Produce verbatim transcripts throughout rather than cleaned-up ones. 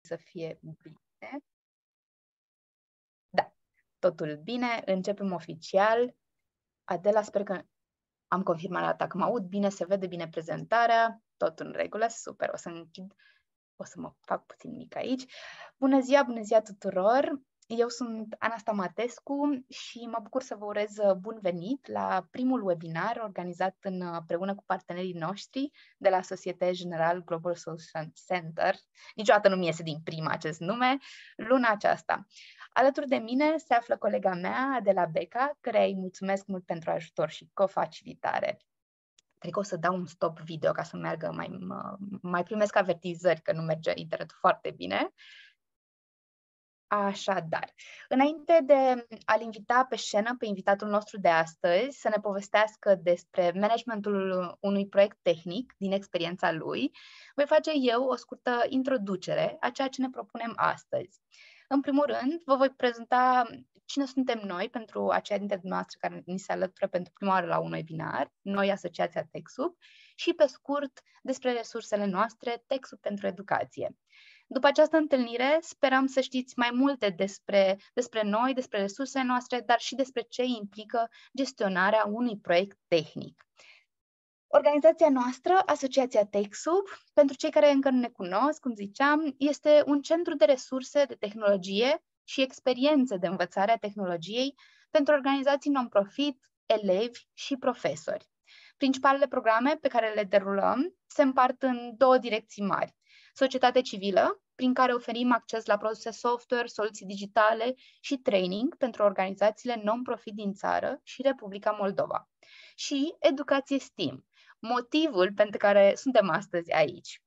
să fie bine. Da, totul bine, începem oficial. Adela, sper că am confirmat la ta că mă aud bine, se vede bine prezentarea, tot în regulă, super, o să închid, o să mă fac puțin mic aici. Bună ziua, bună ziua tuturor! Eu sunt Ana Stamatescu și mă bucur să vă urez bun venit la primul webinar organizat împreună cu partenerii noștri de la Société Générale Global Solution Center. Niciodată nu mi iese din prima acest nume, luna aceasta. Alături de mine se află colega mea, Adela Beca, care îi mulțumesc mult pentru ajutor și cofacilitare. Cred că o să dau un stop video ca să meargă, mai, mai primesc avertizări că nu merge internetul foarte bine. Așadar, înainte de a-l invita pe scenă pe invitatul nostru de astăzi să ne povestească despre managementul unui proiect tehnic din experiența lui, voi face eu o scurtă introducere a ceea ce ne propunem astăzi. În primul rând, vă voi prezenta cine suntem noi pentru aceia dintre dumneavoastră care ni se alătură pentru prima oară la un webinar, noi Asociația TechSoup, și pe scurt despre resursele noastre TechSoup pentru educație. După această întâlnire, sperăm să știți mai multe despre, despre noi, despre resursele noastre, dar și despre ce implică gestionarea unui proiect tehnic. Organizația noastră, Asociația TechSoup, pentru cei care încă nu ne cunosc, cum ziceam, este un centru de resurse de tehnologie și experiențe de învățare a tehnologiei pentru organizații non-profit, elevi și profesori. Principalele programe pe care le derulăm se împart în două direcții mari. Societate civilă, prin care oferim acces la produse software, soluții digitale și training pentru organizațiile non-profit din țară și Republica Moldova. Și educație STEAM, motivul pentru care suntem astăzi aici.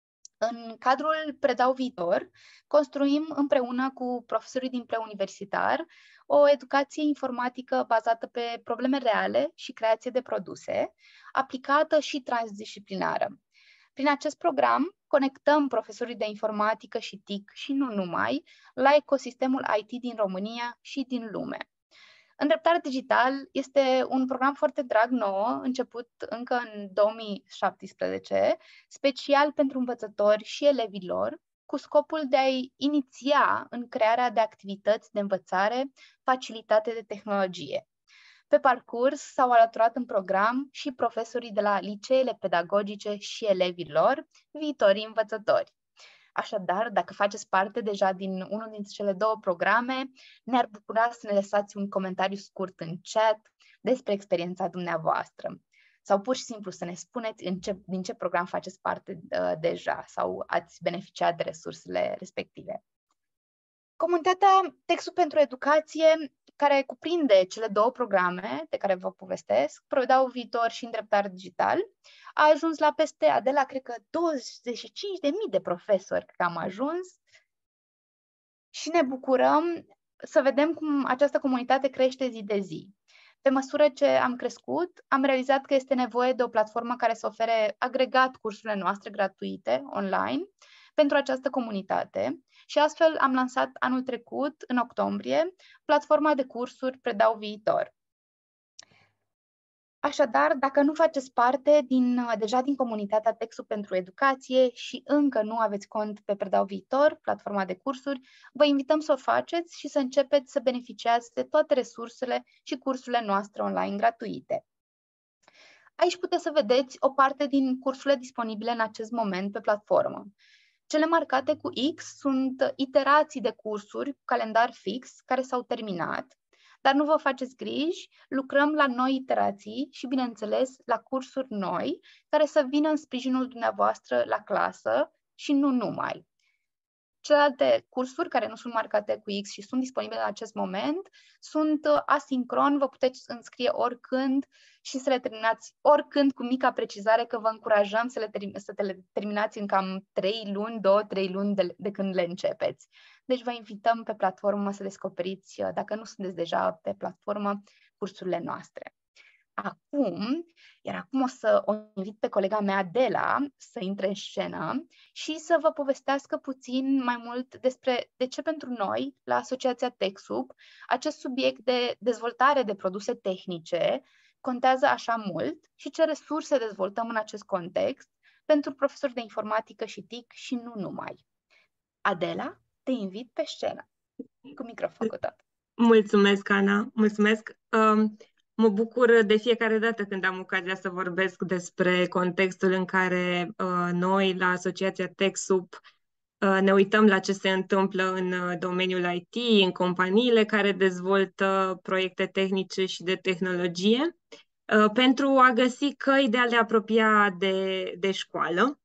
În cadrul Predau Viitor, construim împreună cu profesorii din preuniversitar o educație informatică bazată pe probleme reale și creație de produse, aplicată și transdisciplinară. Prin acest program, conectăm profesorii de informatică și T I C și nu numai la ecosistemul I T din România și din lume. Îndreptare Digital este un program foarte drag nouă, început încă în două mii șaptesprezece, special pentru învățători și elevilor, cu scopul de a-i iniția în crearea de activități de învățare facilitate de tehnologie. Pe parcurs s-au alăturat în program și profesorii de la liceele pedagogice și elevilor, viitorii învățători. Așadar, dacă faceți parte deja din unul dintre cele două programe, ne-ar bucura să ne lăsați un comentariu scurt în chat despre experiența dumneavoastră. Sau pur și simplu să ne spuneți în ce, din ce program faceți parte uh, deja sau ați beneficiat de resursele respective. Comunitatea TechSoup pentru educație, care cuprinde cele două programe de care vă povestesc, Predau Viitor și Îndreptare Digital, a ajuns la peste, Adela, cred că douăzeci și cinci de mii de profesori că am ajuns și ne bucurăm să vedem cum această comunitate crește zi de zi. Pe măsură ce am crescut, am realizat că este nevoie de o platformă care să ofere agregat cursurile noastre gratuite online pentru această comunitate și astfel am lansat anul trecut, în octombrie, platforma de cursuri Predau Viitor. Așadar, dacă nu faceți parte din, deja din comunitatea TechSoup pentru educație și încă nu aveți cont pe Predau Viitor, platforma de cursuri, vă invităm să o faceți și să începeți să beneficiați de toate resursele și cursurile noastre online gratuite. Aici puteți să vedeți o parte din cursurile disponibile în acest moment pe platformă. Cele marcate cu X sunt iterații de cursuri cu calendar fix care s-au terminat, dar nu vă faceți griji, lucrăm la noi iterații și, bineînțeles, la cursuri noi care să vină în sprijinul dumneavoastră la clasă și nu numai. Celelalte cursuri care nu sunt marcate cu X și sunt disponibile în acest moment sunt asincron, vă puteți înscrie oricând și să le terminați oricând, cu mica precizare că vă încurajăm să le, term- să le terminați în cam trei luni, două trei luni de, de când le începeți. Deci vă invităm pe platformă să descoperiți, dacă nu sunteți deja pe platformă, cursurile noastre. Acum, iar acum o să o invit pe colega mea, Adela, să intre în scenă și să vă povestească puțin mai mult despre de ce pentru noi, la Asociația TechSoup, acest subiect de dezvoltare de produse tehnice contează așa mult și ce resurse dezvoltăm în acest context pentru profesori de informatică și T I C și nu numai. Adela, te invit pe scenă, cu microfonul cu tot. Mulțumesc, Ana, mulțumesc. Um, mă bucur de fiecare dată când am ocazia să vorbesc despre contextul în care uh, noi, la Asociația TechSoup, uh, ne uităm la ce se întâmplă în uh, domeniul I T, în companiile care dezvoltă proiecte tehnice și de tehnologie, uh, pentru a găsi căi de a le apropia de, de școală.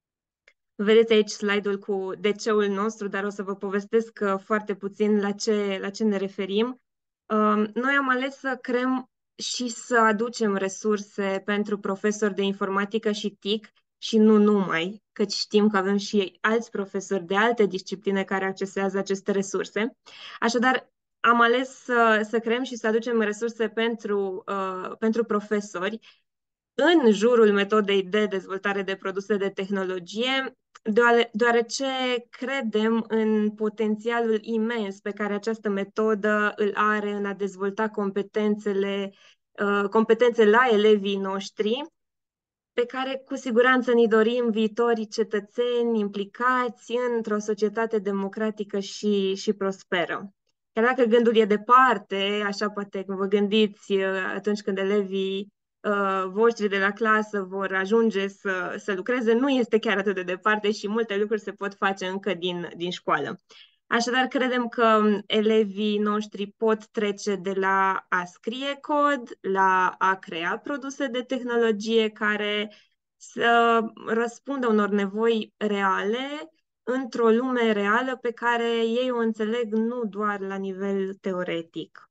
Vedeți aici slide-ul cu D C-ul nostru, dar o să vă povestesc uh, foarte puțin la ce, la ce ne referim. Um, Noi am ales să creăm și să aducem resurse pentru profesori de informatică și T I C și nu numai, căci știm că avem și alți profesori de alte discipline care accesează aceste resurse. Așadar, am ales să, să creăm și să aducem resurse pentru, uh, pentru profesori în jurul metodei de dezvoltare de produse de tehnologie, deoarece credem în potențialul imens pe care această metodă îl are în a dezvolta competențele, competențe la elevii noștri, pe care cu siguranță ni dorim viitorii cetățeni implicați într-o societate democratică și, și prosperă. Chiar dacă gândul e departe, așa poate vă gândiți atunci când elevii uh, voștri de la clasă vor ajunge să, să lucreze, nu este chiar atât de departe și multe lucruri se pot face încă din, din școală. Așadar, credem că elevii noștri pot trece de la a scrie cod la a crea produse de tehnologie care să răspundă unor nevoi reale într-o lume reală pe care ei o înțeleg nu doar la nivel teoretic.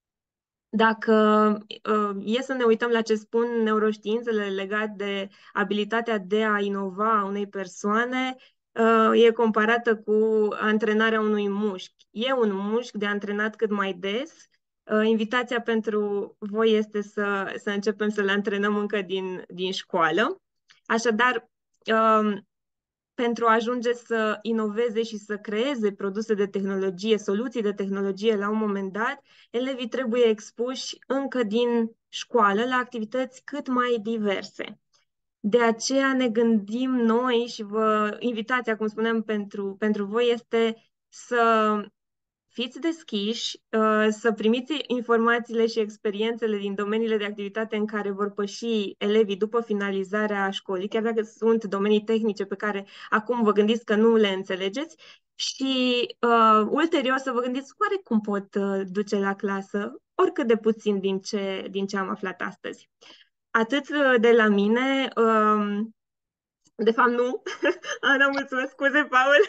Dacă uh, e să ne uităm la ce spun neuroștiințele legate de abilitatea de a inova a unei persoane, uh, e comparată cu antrenarea unui mușchi. E un mușchi de antrenat cât mai des. Uh, invitația pentru voi este să, să începem să le antrenăm încă din, din școală. Așadar, uh, pentru a ajunge să inoveze și să creeze produse de tehnologie, soluții de tehnologie la un moment dat, elevii trebuie expuși încă din școală la activități cât mai diverse. De aceea ne gândim noi și vă invitația, cum spuneam, pentru, pentru voi este să fiți deschiși, să primiți informațiile și experiențele din domeniile de activitate în care vor păși elevii după finalizarea școlii, chiar dacă sunt domenii tehnice pe care acum vă gândiți că nu le înțelegeți, și uh, ulterior să vă gândiți oare cum pot uh, duce la clasă oricât de puțin din ce, din ce am aflat astăzi. Atât de la mine, uh, de fapt nu, Ana, mulțumesc, scuze, Paul.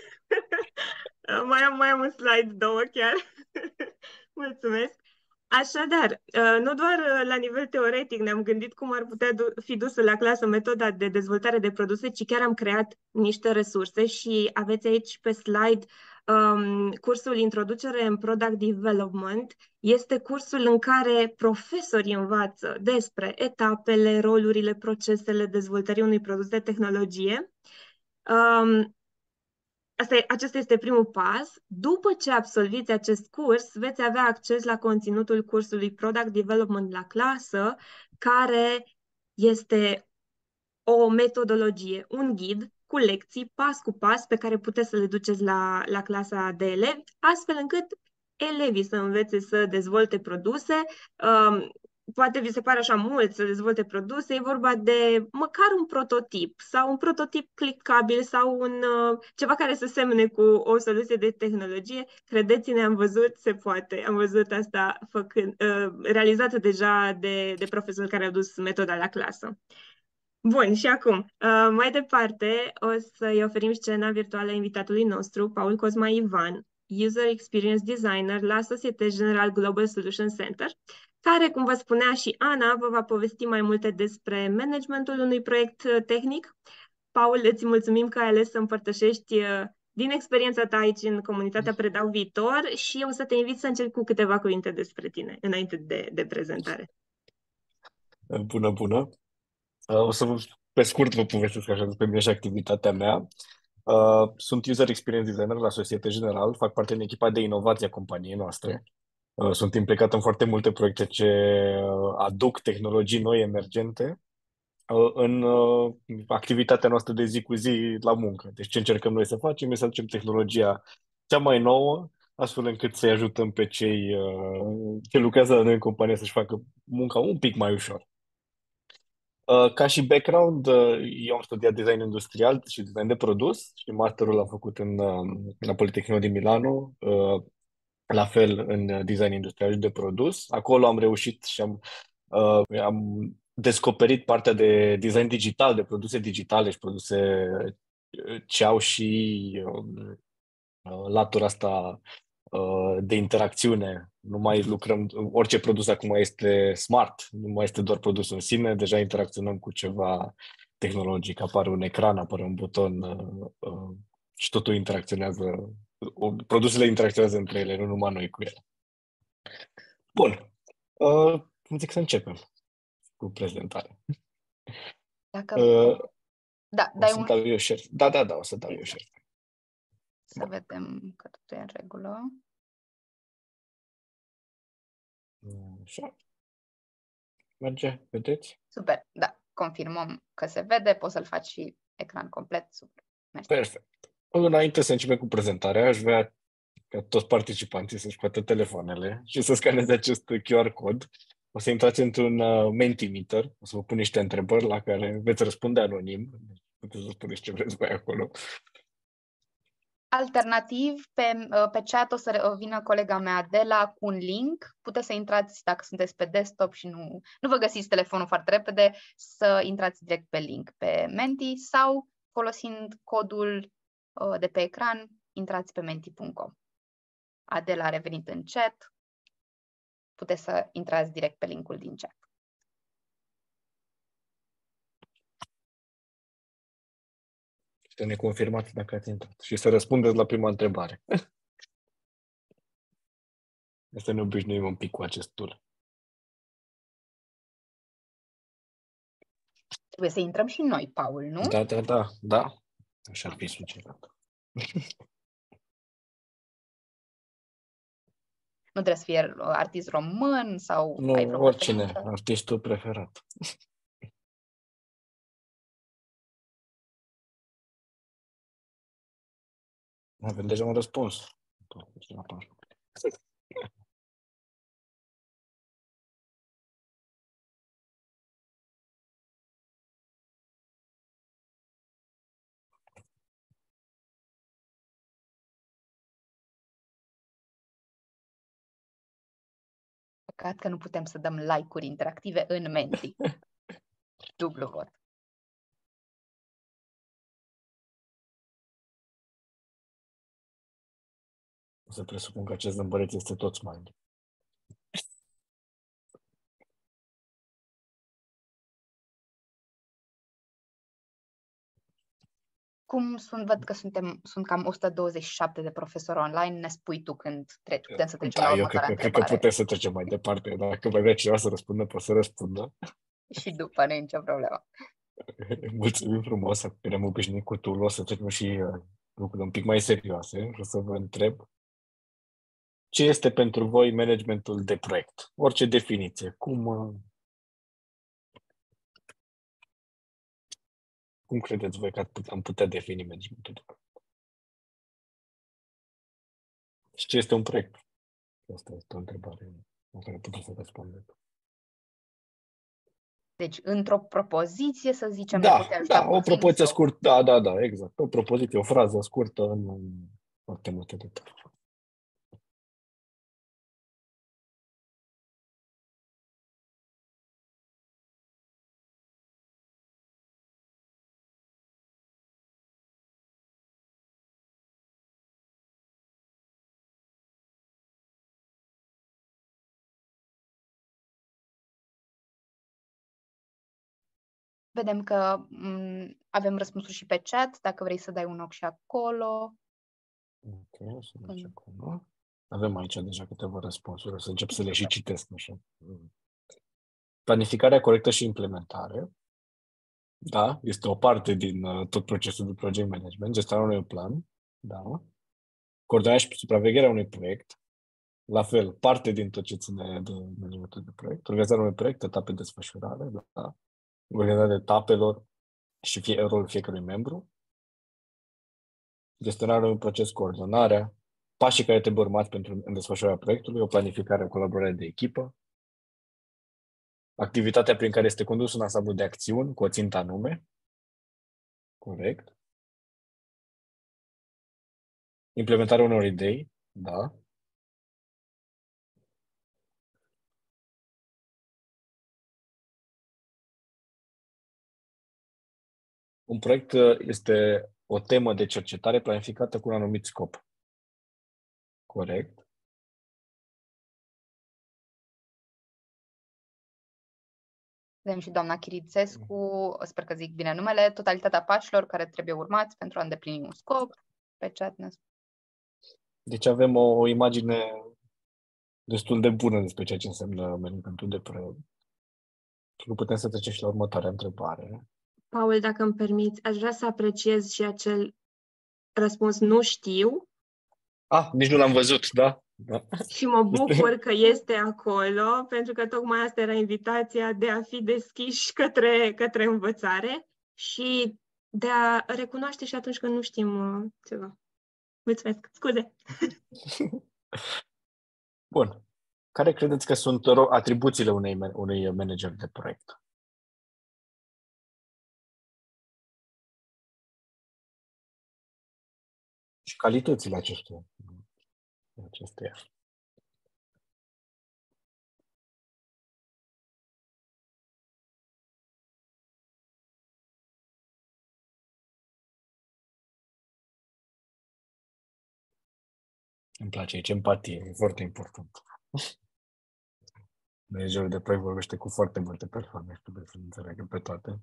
Mai am, mai am un slide, două chiar. Mulțumesc. Așadar, nu doar la nivel teoretic ne-am gândit cum ar putea fi dusă la clasă metoda de dezvoltare de produse, ci chiar am creat niște resurse și aveți aici pe slide um, cursul Introducere în Product Development. Este cursul în care profesorii învață despre etapele, rolurile, procesele dezvoltării unui produs de tehnologie. Um, Asta e, acesta este primul pas. După ce absolviți acest curs, veți avea acces la conținutul cursului Product Development la clasă, care este o metodologie, un ghid cu lecții pas cu pas pe care puteți să le duceți la, la clasa de elevi, astfel încât elevii să învețe să dezvolte produse. Um, poate vi se pare așa mult să dezvolte produse, e vorba de măcar un prototip sau un prototip clicabil sau un, uh, ceva care să semne cu o soluție de tehnologie. Credeți-ne, am văzut, se poate. Am văzut asta făcând, uh, realizată deja de, de profesori care au dus metoda la clasă. Bun, și acum, uh, mai departe, o să-i oferim scena virtuală invitatului nostru, Paul Cosma Ivan, User Experience Designer la Societe Generale Global Solution Center, care, cum vă spunea și Ana, vă va povesti mai multe despre managementul unui proiect tehnic. Paul, îți mulțumim că ai ales să împărtășești din experiența ta aici în comunitatea Predau Viitor și o să te invit să începi cu câteva cuvinte despre tine, înainte de, de prezentare. Bună, bună! O să vă, pe scurt, vă povestesc așa despre mine și activitatea mea. Sunt User Experience Designer la Societe Generale, fac parte din echipa de inovație a companiei noastre. Sunt implicat în foarte multe proiecte ce aduc tehnologii noi emergente. uh, în uh, activitatea noastră de zi cu zi la muncă. Deci ce încercăm noi să facem este să aducem tehnologia cea mai nouă, astfel încât să-i ajutăm pe cei uh, ce lucrează la noi în companie să-și facă munca un pic mai ușor. Uh, ca și background, uh, eu am studiat design industrial și design de produs și masterul l-am făcut în, uh, la Politecnico din Milano, uh, la fel în design industrial și de produs. Acolo am reușit și am, uh, am descoperit partea de design digital, de produse digitale și produse uh, ce au și uh, latura asta uh, de interacțiune. Nu mai lucrăm, orice produs acum este smart, nu mai este doar produsul în sine, deja interacționăm cu ceva tehnologic, apare un ecran, apare un buton uh, uh, și totul interacționează, uh, produsele interacționează între ele, nu numai noi cu ele. Bun, uh, zic să începem cu prezentarea. Dacă... Uh, da, o dai să un... dau eu share. Da, da, da, o să dau eu share. Să Bun. vedem că totul e în regulă. Așa. Merge, vedeți? Super, da, confirmăm că se vede, poți să-l faci și ecran complet, super. Mersi. Perfect. Înainte să începem cu prezentarea, aș vrea ca toți participanții să-și scoată telefoanele și să scaneze acest Q R cod. O să intrați într-un uh, Mentimeter, o să vă pun niște întrebări la care veți răspunde anonim. Puteți să spuneți ce vreți voi acolo. Alternativ, pe, pe chat o să vină colega mea de la cu un link. Puteți să intrați, dacă sunteți pe desktop și nu, nu vă găsiți telefonul foarte repede, să intrați direct pe link pe Menti sau folosind codul de pe ecran, intrați pe menti punct com. Adela a revenit în chat. Puteți să intrați direct pe linkul din chat. Să ne confirmați dacă ați intrat și să răspundeți la prima întrebare. Să ne obișnuim un pic cu acest tool. Trebuie să intrăm și noi, Paul, nu? Da, da, da, da. Așa ar fi sugerat. Nu trebuie să fie artist român sau Nu, ai vreo oricine, preferință? artistul preferat. Avem deja un răspuns. Păcat că nu putem să dăm like-uri interactive în Menti. Dublu vot. O să presupun că acest zâmbăreț este tot smiley. Cum sunt, văd că suntem, sunt cam o sută douăzeci și șapte de profesori online, ne spui tu când treci, putem să trecem Da, la eu cred următoarea că, cred întrebare. că putem să trecem mai departe. Dacă mai vrea cineva să răspundă, pot să răspundă. Și după, nu e nicio problemă. Mulțumim frumos, că ne-am obișnuit cu tool. O să trecem și uh, lucruri un pic mai serioase. O să vă întreb ce este pentru voi managementul de proiect? Orice definiție. Cum, uh, cum credeți voi că am putea defini managementul de proiect? Și ce este un proiect? Asta este o întrebare la care puteți să răspundeți. Deci, într-o propoziție, să zicem, Da, ne putem da, sta o puțin propoziție sau... scurtă, da, da, da, exact. O propoziție, o frază scurtă în, în foarte multe detalii. Vedem că m- avem răspunsuri și pe chat, dacă vrei să dai un ochi și acolo. Ok, o să mergem acolo. Avem aici deja câteva răspunsuri, o să încep să le și citesc. Așa. Planificarea corectă și implementare. Da, este o parte din uh, tot procesul de project management, gestionarea unui plan. Da. Coordonarea și supravegherea unui proiect. La fel, parte din tot ce ține de managementul de proiect. Organizarea unui proiect, etape de desfășurare. Da. organizarea etapelor și fie, rolul fiecărui membru, gestionarea unui proces, coordonarea, pașii care trebuie urmați pentru în desfășurarea proiectului, o planificare, o colaborare de echipă, activitatea prin care este condus un ansamblu de acțiuni cu o țintă anume, corect, implementarea unor idei, da, un proiect este o temă de cercetare planificată cu un anumit scop, corect, Vedem și doamna Chirițescu, sper că zic bine numele, totalitatea pașilor care trebuie urmați pentru a îndeplini un scop. Pe chat ne deci avem o, o imagine destul de bună despre ceea ce înseamnă managementul de proiect. Nu putem să trecem și la următoarea întrebare. Paul, dacă îmi permiți, aș vrea să apreciez și acel răspuns nu știu. Ah, nici nu l-am văzut, da? Da. Și mă bucur că este acolo, pentru că tocmai asta era invitația de a fi deschiși către, către învățare și de a recunoaște și atunci când nu știm uh, ceva. Mulțumesc, scuze! Bun. Care credeți că sunt atribuțiile unei, unui manager de proiect? Și calitățile acestuia. Acesteia. Îmi place aici empatie, e foarte important. Managerul de proiect vorbește cu foarte multe persoane și trebuie să înțeleagă pe toate.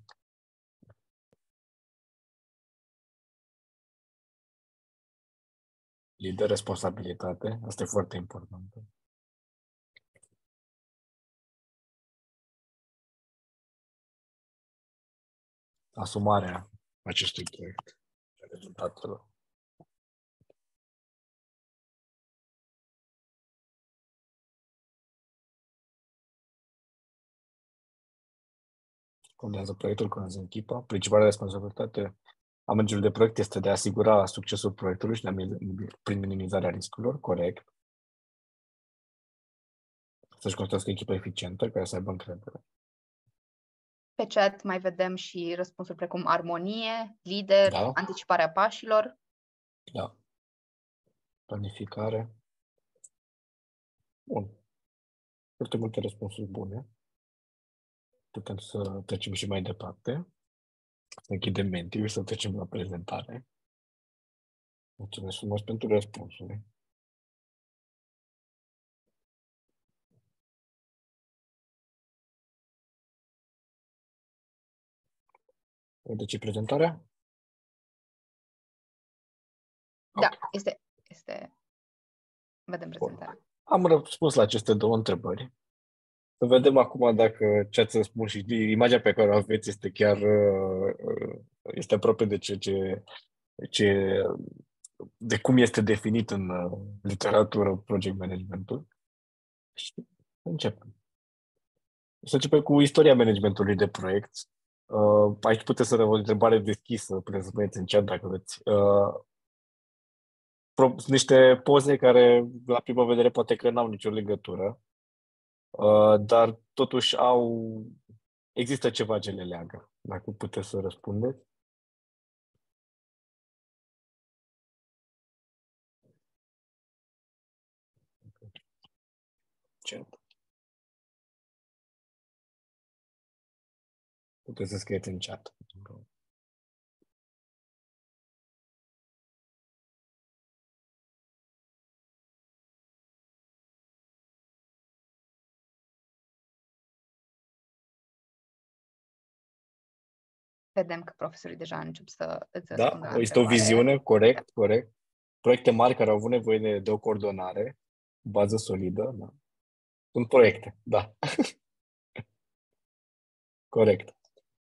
Lider, responsabilitate, asta e foarte important. Asumarea acestui proiect, rezultatelor. Contează proiectul, contează echipa. Principala responsabilitate a managerului de proiect este de a asigura succesul proiectului și de a, prin minimizarea riscurilor, corect. Să-și construiască echipa eficientă, care să aibă încredere. Pe chat mai vedem și răspunsuri precum armonie, lider, Da. anticiparea pașilor. Da. Planificare. Bun. Foarte multe răspunsuri bune. Putem să trecem și mai departe. Să închidem mentiul și să trecem la prezentare. Mulțumesc frumos pentru răspunsuri. Vedeți prezentarea? Da, Ok. este, este... Vedem prezentarea. Bun. Am răspuns la aceste două întrebări. Să vedem acum dacă ce ați răspuns și imaginea pe care o aveți este chiar este aproape de ce, ce, ce de cum este definit în literatură project management-ul. Și începem. Să începem cu istoria managementului de proiect. Uh, aici puteți să o întrebare deschisă, puteți să puneți în chat dacă vreți. Uh, pro- niște poze care, la prima vedere, poate că n-au nicio legătură, uh, dar totuși au... Există ceva ce le leagă. Dacă puteți să răspundeți. Chat. Puteți să scrieți în chat. Vedem că profesorii deja încep să îți Da, răspundă la este o întrebare. viziune, corect, corect. Proiecte mari care au avut nevoie de, de o coordonare, bază solidă, da. Sunt proiecte, da. Corect.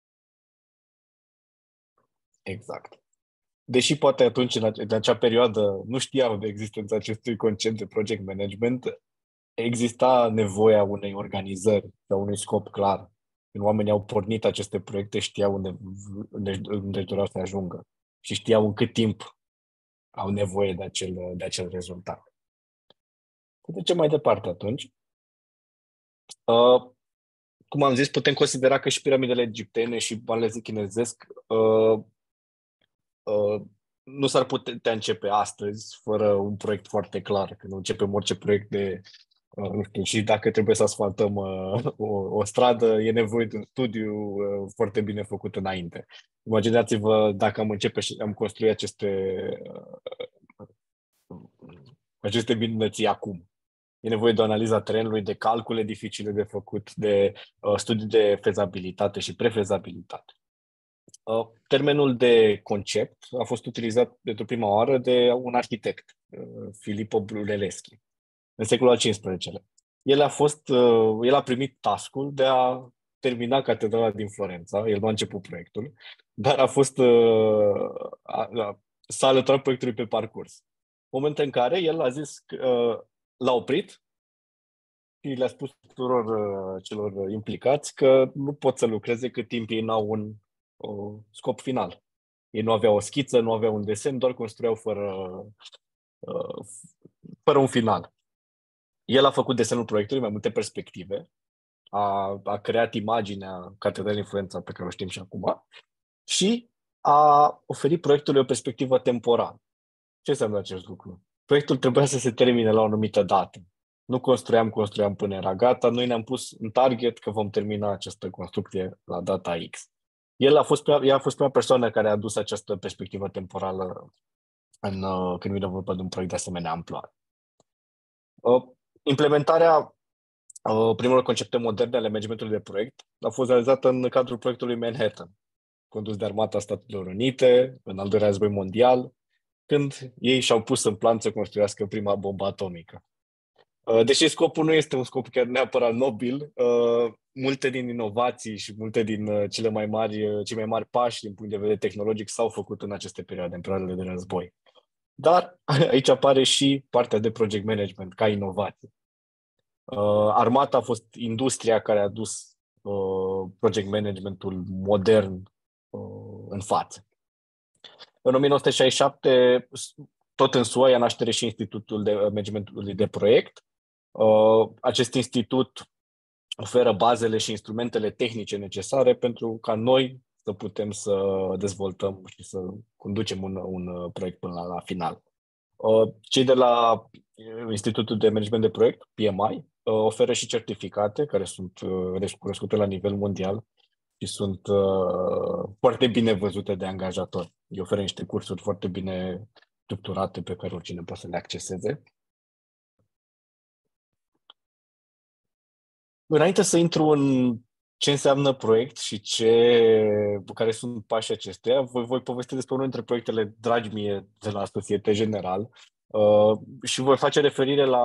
Exact. Deși poate atunci, în, ace- în acea perioadă, nu știau de existența acestui concept de project management, exista nevoia unei organizări sau unui scop clar Când oamenii au pornit aceste proiecte, știau unde, unde, unde doreau să ajungă și știau în cât timp au nevoie de acel, de acel rezultat. Trecem mai departe atunci. Uh, cum am zis, putem considera că și piramidele egiptene și banele chinezesc uh, uh, nu s-ar putea începe astăzi fără un proiect foarte clar. Când începem orice proiect de, uh, nu știu, și dacă trebuie să asfaltăm uh, o, o stradă, e nevoie de un studiu uh, foarte bine făcut înainte. Imaginați-vă dacă am începe și am construit aceste, uh, aceste minunății acum. E nevoie de o analiză a terenului, de calcule dificile de făcut, de uh, studii de fezabilitate și prefezabilitate. Uh, termenul de concept a fost utilizat pentru prima oară de un arhitect, uh, Filippo Brunelleschi, în secolul al cincisprezecelea. El a, fost, uh, el a primit task-ul de a termina catedrala din Florența. El nu a început proiectul, dar a fost, uh, a, a, s-a alăturat proiectului pe parcurs. Moment în care el a zis că uh, l-a oprit și le-a spus tuturor uh, celor implicați că nu pot să lucreze cât timp ei n-au un uh, scop final. Ei nu aveau o schiță, nu aveau un desen, doar construiau fără, uh, fără un final. El a făcut desenul proiectului, mai multe perspective, a, a creat imaginea catedralei în Florența pe care o știm și acum și a oferit proiectului o perspectivă temporală. Ce înseamnă acest lucru? Proiectul trebuia să se termine la o anumită dată. Nu construiam, construiam până era gata. Noi ne-am pus în target că vom termina această construcție la data X. El a fost prima, ea a fost prima persoană care a adus această perspectivă temporală în, când vine vorba de un proiect de asemenea amploare. Implementarea primelor concepte moderne ale managementului de proiect a fost realizată în cadrul proiectului Manhattan, condus de Armata Statelor Unite în al doilea război mondial, când ei și-au pus în plan să construiască prima bombă atomică. Deși scopul nu este un scop chiar neapărat nobil, multe din inovații și multe din cele mai mari, cei mai mari pași din punct de vedere tehnologic s-au făcut în aceste perioade, în perioadele de război. Dar aici apare și partea de project management ca inovație. Armata a fost industria care a dus project managementul modern în față. În o mie nouă sute șaizeci și șapte, tot în S U A, ia naștere și Institutul de Managementului de Proiect. Acest institut oferă bazele și instrumentele tehnice necesare pentru ca noi să putem să dezvoltăm și să conducem un, un proiect până la, la final. Cei de la Institutul de Management de Proiect, P M I, oferă și certificate care sunt recunoscute la nivel mondial și sunt foarte bine văzute de angajatori. Îi oferă niște cursuri foarte bine structurate pe care oricine poate să le acceseze. Înainte să intru în ce înseamnă proiect și ce, care sunt pașii acestuia, voi, voi povesti despre unul dintre proiectele dragi mie de la Societe General uh, și voi face referire la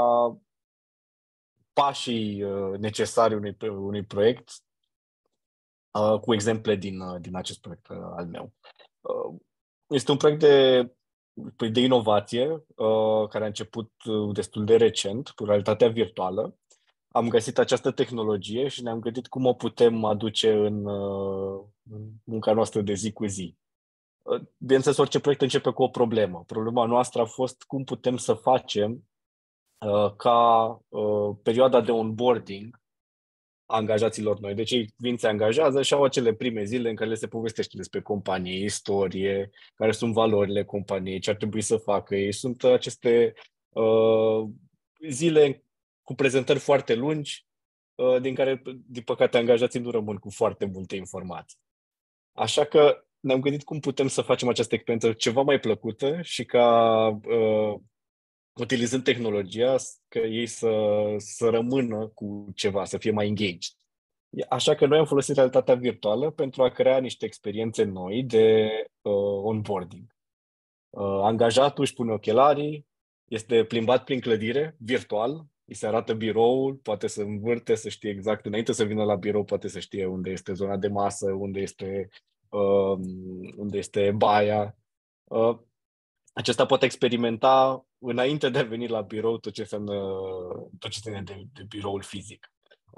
pașii uh, necesari unui, unui proiect uh, cu exemple din, uh, din acest proiect uh, al meu. Uh, este un proiect de, de inovație uh, care a început destul de recent, cu realitatea virtuală. Am găsit această tehnologie și ne-am gândit cum o putem aduce în, în munca noastră de zi cu zi. Bineînțeles, orice proiect începe cu o problemă. Problema noastră a fost cum putem să facem uh, ca uh, perioada de onboarding a angajaților noi. Deci ei vin, se angajează și au acele prime zile în care le se povestește despre companie, istorie, care sunt valorile companiei, ce ar trebui să facă ei. Sunt aceste uh, zile cu prezentări foarte lungi, din care, din păcate, angajații nu rămân cu foarte multe informații. Așa că ne-am gândit cum putem să facem această experiență ceva mai plăcută și ca, uh, utilizând tehnologia, că ei să, să rămână cu ceva, să fie mai engaged. Așa că noi am folosit realitatea virtuală pentru a crea niște experiențe noi de uh, onboarding. Uh, angajatul își pune ochelarii, este plimbat prin clădire, virtual, îi se arată biroul, poate să învârte, să știe exact, înainte să vină la birou, poate să știe unde este zona de masă, unde este, uh, unde este baia. Uh, acesta poate experimenta înainte de a veni la birou tot ce înseamnă, tot ce ține de, de biroul fizic. Uh,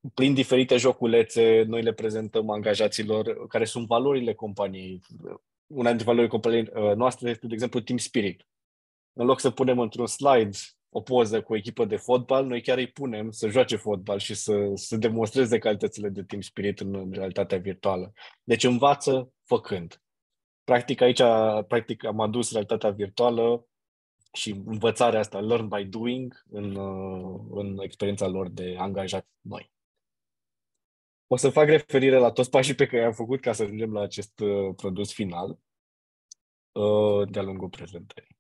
prin diferite joculețe, noi le prezentăm angajaților care sunt valorile companiei. Una dintre valorile companiei noastre este, de exemplu, Team Spirit. În loc să punem într-un slide o poză cu o echipă de fotbal, noi chiar îi punem să joace fotbal și să, să demonstreze calitățile de Team Spirit în realitatea virtuală. Deci învață făcând. Practic aici practic, am adus realitatea virtuală și învățarea asta, learn by doing, în, în experiența lor de angajați noi. O să fac referire la toți pașii pe care i-am făcut ca să ajungem la acest uh, produs final uh, de-a lungul prezentării.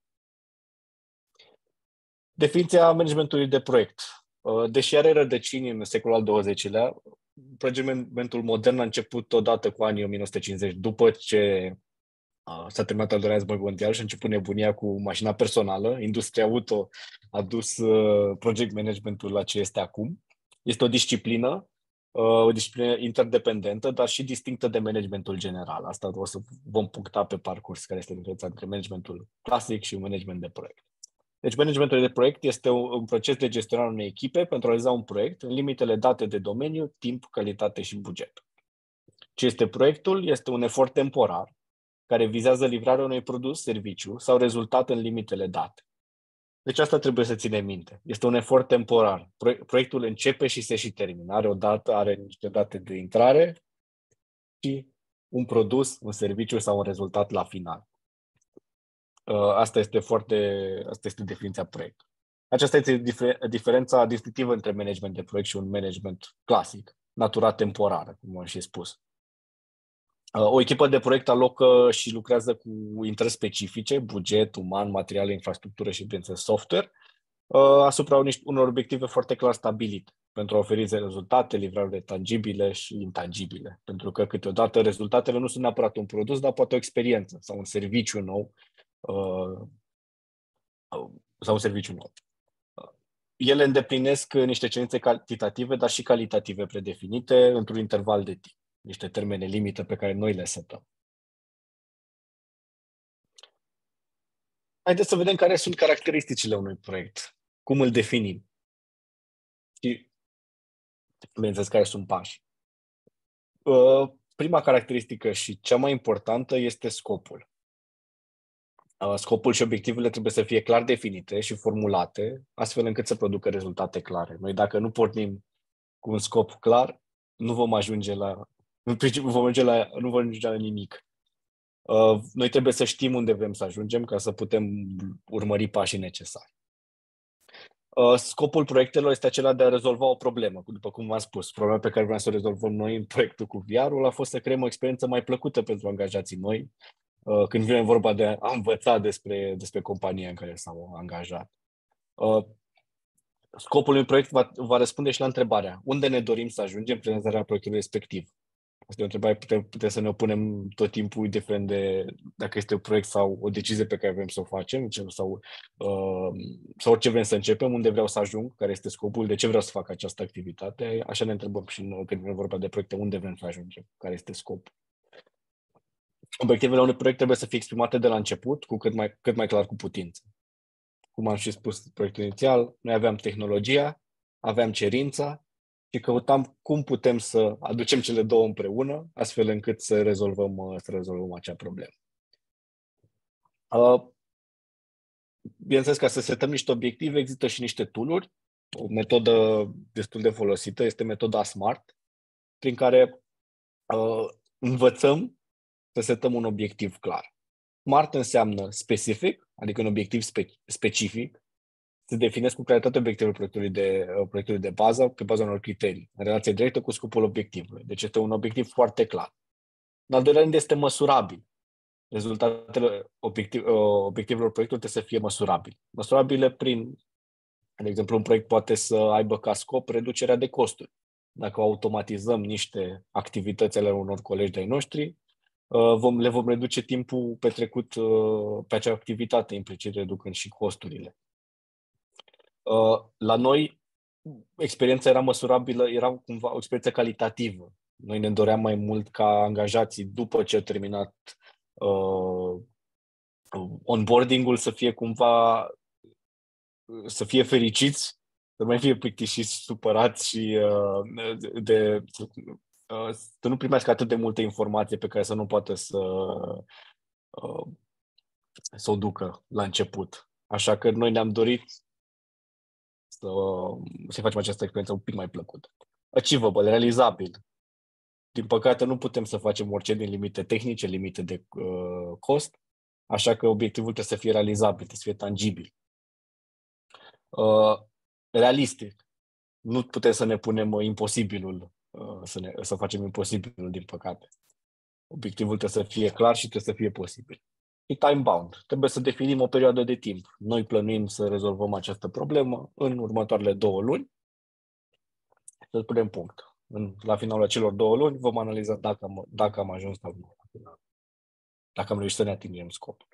Definiția managementului de proiect. Uh, deși are rădăcini în secolul al douăzecilea, managementul modern a început odată cu anii o mie nouă sute cincizeci, după ce uh, s-a terminat al doilea război mondial și a început nebunia cu mașina personală. Industria auto a dus uh, project managementul la ce este acum. Este o disciplină o disciplină interdependentă, dar și distinctă de managementul general. Asta o să vom puncta pe parcurs, care este diferența între managementul clasic și management de proiect. Deci managementul de proiect este un proces de gestionare a unei echipe pentru a realiza un proiect în limitele date de domeniu, timp, calitate și buget. Ce este proiectul? Este un efort temporar care vizează livrarea unui produs, serviciu sau rezultat în limitele date. Deci asta trebuie să ținem minte. Este un efort temporar. Proiectul începe și se și termină. Are o dată, are niște date de intrare și un produs, un serviciu sau un rezultat la final. Asta este foarte, asta este definiția proiectului. Aceasta este diferența distinctivă între management de proiect și un management clasic, natura temporară, cum am și spus. O echipă de proiect alocă și lucrează cu interese specifice, buget, uman, materiale, infrastructură și, bineînțeles, software, asupra unor obiective foarte clar stabilite pentru a oferi rezultate, livrările tangibile și intangibile. Pentru că câteodată rezultatele nu sunt neapărat un produs, dar poate o experiență sau un serviciu nou sau un serviciu nou. Ele îndeplinesc niște cerințe cantitative, dar și calitative predefinite într-un interval de timp. Niște termene limită pe care noi le setăm. Haideți să vedem care sunt caracteristicile unui proiect. Cum îl definim. Și, bineînțeles, care sunt pași. Prima caracteristică și cea mai importantă este scopul. Scopul și obiectivele trebuie să fie clar definite și formulate, astfel încât să producă rezultate clare. Noi, dacă nu pornim cu un scop clar, nu vom ajunge la În principiu, vom ajunge la, nu vom ajunge la nimic. Uh, noi trebuie să știm unde vrem să ajungem ca să putem urmări pașii necesari. Uh, scopul proiectelor este acela de a rezolva o problemă. După cum v-am spus, problema pe care vreau să o rezolvăm noi în proiectul cu V R-ul a fost să creăm o experiență mai plăcută pentru angajații noi uh, când vine vorba de a învăța despre, despre compania în care s-au angajat. Uh, scopul unui proiect va, va răspunde și la întrebarea unde ne dorim să ajungem prin realizarea proiectului respectiv. Asta e o întrebare, putem, putem să ne punem tot timpul, indiferent de dacă este un proiect sau o decizie pe care vrem să o facem sau, uh, sau orice vrem să începem, unde vreau să ajung, care este scopul, de ce vreau să fac această activitate. Așa ne întrebăm și noi, când vine vorba de proiecte, unde vrem să ajungem, care este scopul. Obiectivele unui proiect trebuie să fie exprimate de la început, cu cât mai, cât mai clar cu putință. Cum am și spus în proiectul inițial, noi aveam tehnologia, aveam cerința, și căutam cum putem să aducem cele două împreună, astfel încât să rezolvăm, să rezolvăm acea problemă. Uh, bineînțeles, ca să setăm niște obiective, există și niște tool-uri. O metodă destul de folosită este metoda SMART, prin care uh, învățăm să setăm un obiectiv clar. SMART înseamnă specific, adică un obiectiv spe- specific, se definesc cu claritate obiectivele proiectului de, proiectului de bază pe baza unor criterii, în relație directă cu scopul obiectivului. Deci este un obiectiv foarte clar. În al doilea rând este măsurabil. Rezultatele obiectiv, obiectivelor proiectului trebuie să fie măsurabile. Măsurabile prin, de exemplu, un proiect poate să aibă ca scop reducerea de costuri. Dacă automatizăm niște activități ale unor colegi de-ai noștri, vom, le vom reduce timpul petrecut pe acea activitate, implicit reducând și costurile. La noi, experiența era măsurabilă, era cumva o experiență calitativă. Noi ne doream mai mult ca angajații, după ce au terminat uh, onboarding-ul, să fie cumva, să fie fericiți, să nu mai fie plictisiți, supărați și uh, de, de, uh, să nu primească atât de multă informație pe care să nu poată să, uh, să o ducă la început. Așa că noi ne-am dorit să, să facem această experiență un pic mai plăcută. Achievable, realizabil. Din păcate, nu putem să facem orice din limite tehnice, limite de uh, cost, așa că obiectivul trebuie să fie realizabil, trebuie să fie tangibil. Uh, realistic. Nu putem să ne punem imposibilul, uh, să, ne, să facem imposibilul, din păcate. Obiectivul trebuie să fie clar și trebuie să fie posibil. E time-bound. Trebuie să definim o perioadă de timp. Noi plănuim să rezolvăm această problemă în următoarele două luni, să punem punct. În, la finalul acelor două luni vom analiza dacă am, dacă am ajuns sau nu. Dacă am reușit să ne atingem scopul.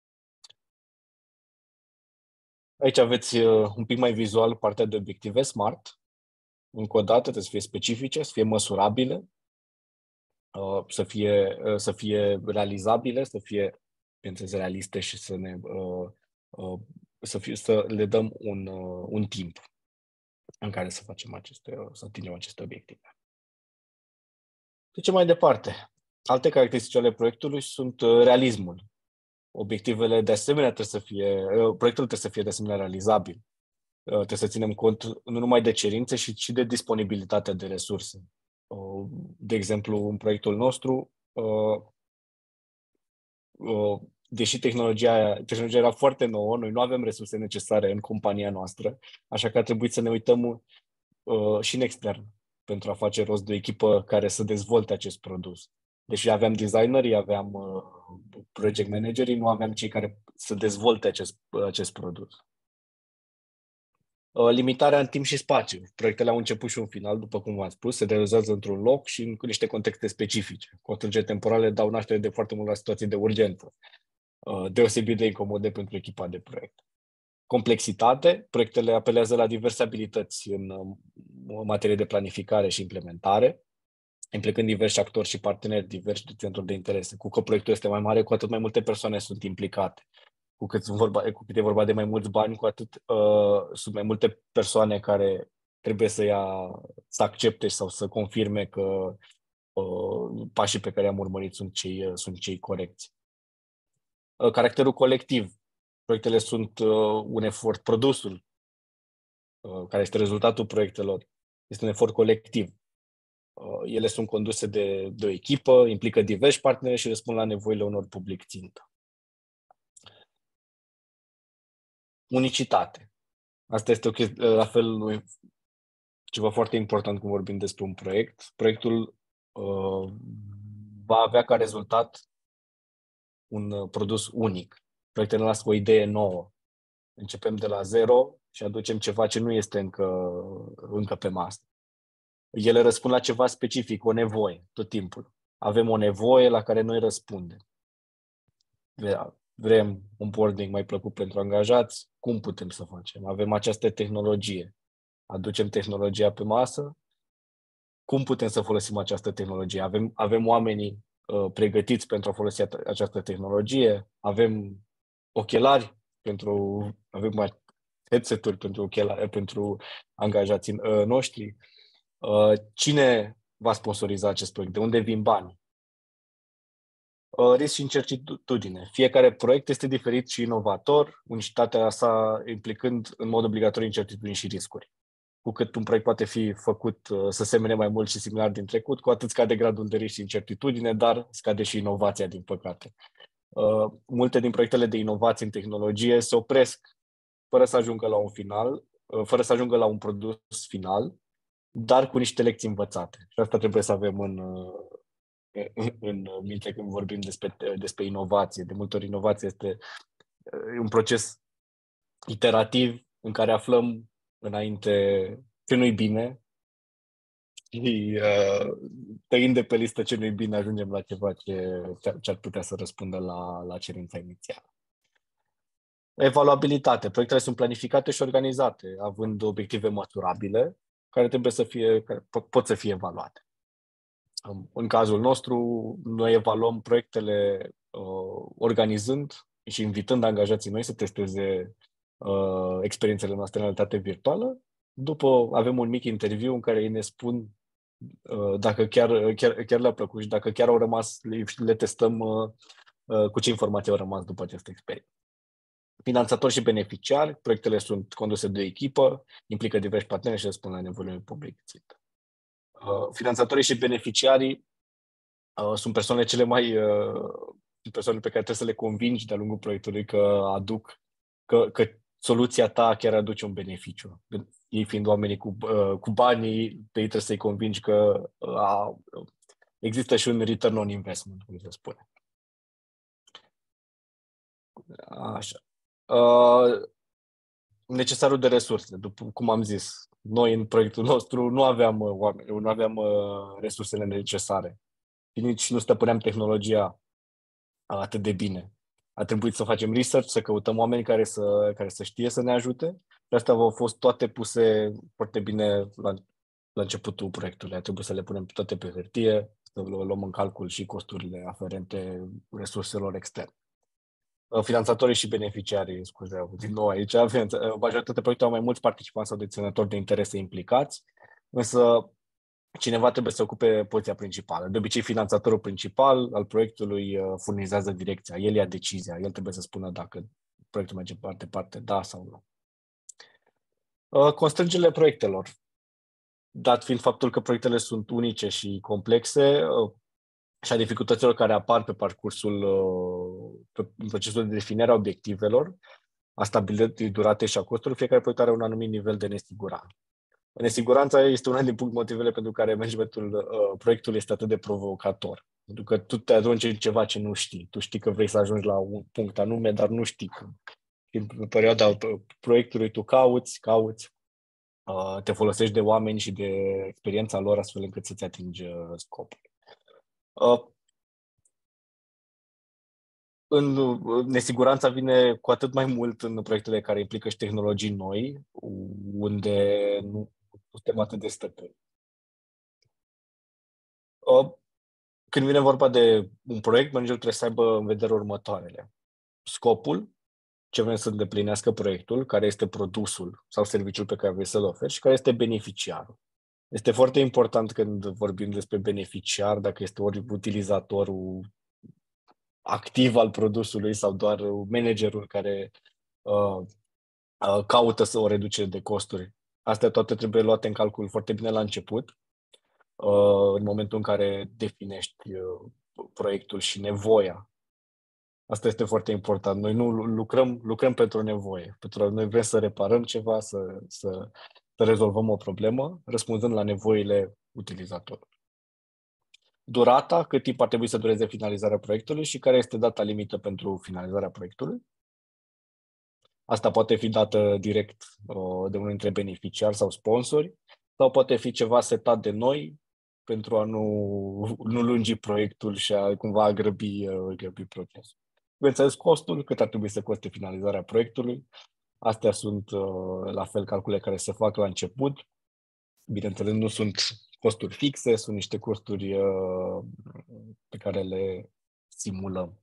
Aici aveți uh, un pic mai vizual partea de obiective SMART. Încă o dată trebuie să fie specifice, să fie măsurabile, uh, să fie, uh, să fie realizabile, să fie, bineînțeles, realiste și să, ne, uh, uh, să, fie, să le dăm un, uh, un timp în care să facem aceste, să atingem aceste obiective. Trecem mai departe. Alte caracteristici ale proiectului sunt realismul. Obiectivele de asemenea trebuie să fie, proiectul trebuie să fie de asemenea realizabil. Trebuie să ținem cont nu numai de cerințe, ci și de disponibilitatea de resurse. De exemplu, în proiectul nostru, deși tehnologia, tehnologia era foarte nouă, noi nu avem resurse necesare în compania noastră, așa că a trebuit să ne uităm și în extern pentru a face rost de o echipă care să dezvolte acest produs. Deși aveam designerii, aveam uh, project managerii, nu aveam cei care să dezvolte acest, uh, acest produs. Uh, limitarea în timp și spațiu. Proiectele au început și un final, după cum v-am spus, se realizează într-un loc și în niște contexte specifice. Constrângeri temporale dau naștere de foarte mult la situații de urgență, uh, deosebit de incomode pentru echipa de proiect. Complexitate. Proiectele apelează la diverse abilități în uh, materie de planificare și implementare, implicând diversi actori și parteneri, diversi centri de interese. Cu cât proiectul este mai mare, cu atât mai multe persoane sunt implicate. Cu cât, sunt vorba, cu cât e vorba de mai mulți bani, cu atât uh, sunt mai multe persoane care trebuie să ia, să accepte sau să confirme că uh, pașii pe care i-am urmărit sunt cei, uh, sunt cei corecți. Uh, caracterul colectiv. Proiectele sunt uh, un efort, produsul uh, care este rezultatul proiectelor, este un efort colectiv. Ele sunt conduse de, de o echipă, implică diversi parteneri și răspund la nevoile unor public țintă. Unicitate. Asta este o chestie, la fel ceva foarte important când vorbim despre un proiect. Proiectul uh, va avea ca rezultat un produs unic. Proiectele nasc o idee nouă. Începem de la zero și aducem ceva ce nu este încă, încă pe masă. Ele răspund la ceva specific, o nevoie, tot timpul. Avem o nevoie la care noi răspundem. Vrem onboarding mai plăcut pentru angajați, cum putem să facem? Avem această tehnologie. Aducem tehnologia pe masă, cum putem să folosim această tehnologie? Avem, avem oamenii uh, pregătiți pentru a folosi această tehnologie, avem ochelari, pentru, avem headset-uri pentru, ochelari, pentru angajații uh, noștri. Uh, cine va sponsoriza acest proiect? De unde vin bani? Uh, risc și incertitudine. Fiecare proiect este diferit și inovator, unicitatea sa implicând în mod obligatoriu incertitudini și riscuri. Cu cât un proiect poate fi făcut uh, să semene mai mult și similar din trecut, cu atât scade gradul de risc și incertitudine, dar scade și inovația, din păcate. Uh, multe din proiectele de inovație în tehnologie se opresc fără să ajungă la un final, uh, fără să ajungă la un produs final, dar cu niște lecții învățate. Și asta trebuie să avem în, în, în minte când vorbim despre, despre inovație. De multe ori inovația este un proces iterativ în care aflăm înainte ce nu-i bine și uh, tăind de pe listă ce nu-i bine ajungem la ceva ce, ce ar putea să răspundă la, la cerința inițială. Evaluabilitate. Proiectele sunt planificate și organizate, având obiective măsurabile, care trebuie să fie, care pot, pot să fie evaluate. În cazul nostru, noi evaluăm proiectele uh, organizând și invitând angajații noi să testeze uh, experiențele noastre în realitate virtuală După avem un mic interviu în care ei ne spun uh, dacă chiar, chiar, chiar le-a plăcut și dacă chiar au rămas, le, le testăm uh, uh, cu ce informații au rămas după această experiență. Finanțatori și beneficiari, proiectele sunt conduse de o echipă, implică diversi parteneri și răspund la nevoile public țintă. Uh, finanțatorii și beneficiarii uh, sunt persoanele cele mai uh, persoanele pe care trebuie să le convingi de-a lungul proiectului că aduc, că, că soluția ta chiar aduce un beneficiu. Ei fiind oamenii cu, uh, cu banii, pe ei trebuie să-i convingi că uh, există și un return on investment, cum se spune. Așa. Uh, necesarul de resurse, după cum am zis. Noi în proiectul nostru nu aveam uh, oameni, nu aveam uh, resursele necesare. Și nici nu stăpâneam tehnologia atât de bine. A trebuit să facem research, să căutăm oameni care să, care să știe să ne ajute. Și astea au fost toate puse foarte bine la, la începutul proiectului. A trebuit să le punem toate pe hârtie, să luăm în calcul și costurile aferente resurselor externe. Finanțatorii și beneficiarii, scuze, din nou aici, majoritatea proiectelor au mai mulți participanți sau deținători de interese implicați, însă cineva trebuie să ocupe poziția principală. De obicei, finanțatorul principal al proiectului furnizează direcția, el ia decizia, el trebuie să spună dacă proiectul merge mai departe, da sau nu. Constrângerile proiectelor. Dat fiind faptul că proiectele sunt unice și complexe, și a dificultăților care apar pe parcursul, pe procesul de definire a obiectivelor, a stabilității durate și a costurilor, fiecare proiect are un anumit nivel de nesiguranță. Nesiguranța este una din motivele pentru care managementul uh, proiectului este atât de provocator. Pentru că tu te arunci în ceva ce nu știi. Tu știi că vrei să ajungi la un punct anume, dar nu știi cum. În perioada proiectului tu cauți, cauți, uh, te folosești de oameni și de experiența lor astfel încât să-ți atingi uh, scopul. Uh, în, nesiguranța vine cu atât mai mult în proiectele care implică și tehnologii noi, unde nu suntem atât de stăpâni. Când vine vorba de un proiect, managerul trebuie să aibă în vedere următoarele. Scopul, ce vrem să îndeplinească proiectul, care este produsul sau serviciul pe care vrei să-l oferi și care este beneficiarul. Este foarte important când vorbim despre beneficiar, dacă este ori utilizatorul activ al produsului sau doar managerul care uh, uh, caută să o reduce de costuri. Astea toate trebuie luate în calcul foarte bine la început, uh, în momentul în care definești uh, proiectul și nevoia. Asta este foarte important. Noi nu lucrăm, lucrăm pentru o nevoie. Pentru noi vrem să reparăm ceva, să, să, să rezolvăm o problemă, răspunzând la nevoile utilizatorului. Durata, cât timp ar trebui să dureze finalizarea proiectului și care este data limită pentru finalizarea proiectului. Asta poate fi dată direct uh, de unul dintre beneficiari sau sponsori sau poate fi ceva setat de noi pentru a nu, nu lungi proiectul și a cumva a grăbi, uh, grăbi procesul. Bineînțeles, costul, cât ar trebui să coste finalizarea proiectului. Astea sunt uh, la fel calcule care se fac la început. Bineînțeles, nu sunt costuri fixe, sunt niște costuri uh, pe care le simulăm.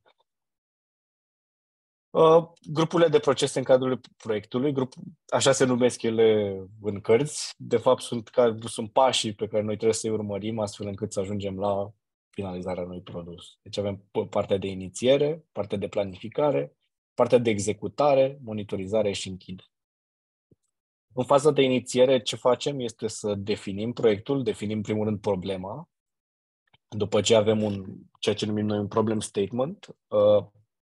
Uh, grupurile de procese în cadrul proiectului, grup, așa se numesc ele în cărți, de fapt sunt, ca, sunt pașii pe care noi trebuie să-i urmărim astfel încât să ajungem la finalizarea unui produs. Deci avem partea de inițiere, partea de planificare, partea de executare, monitorizare și închidere. În faza de inițiere, ce facem este să definim proiectul, definim primul rând problema, după ce avem un, ceea ce numim noi un problem statement, uh,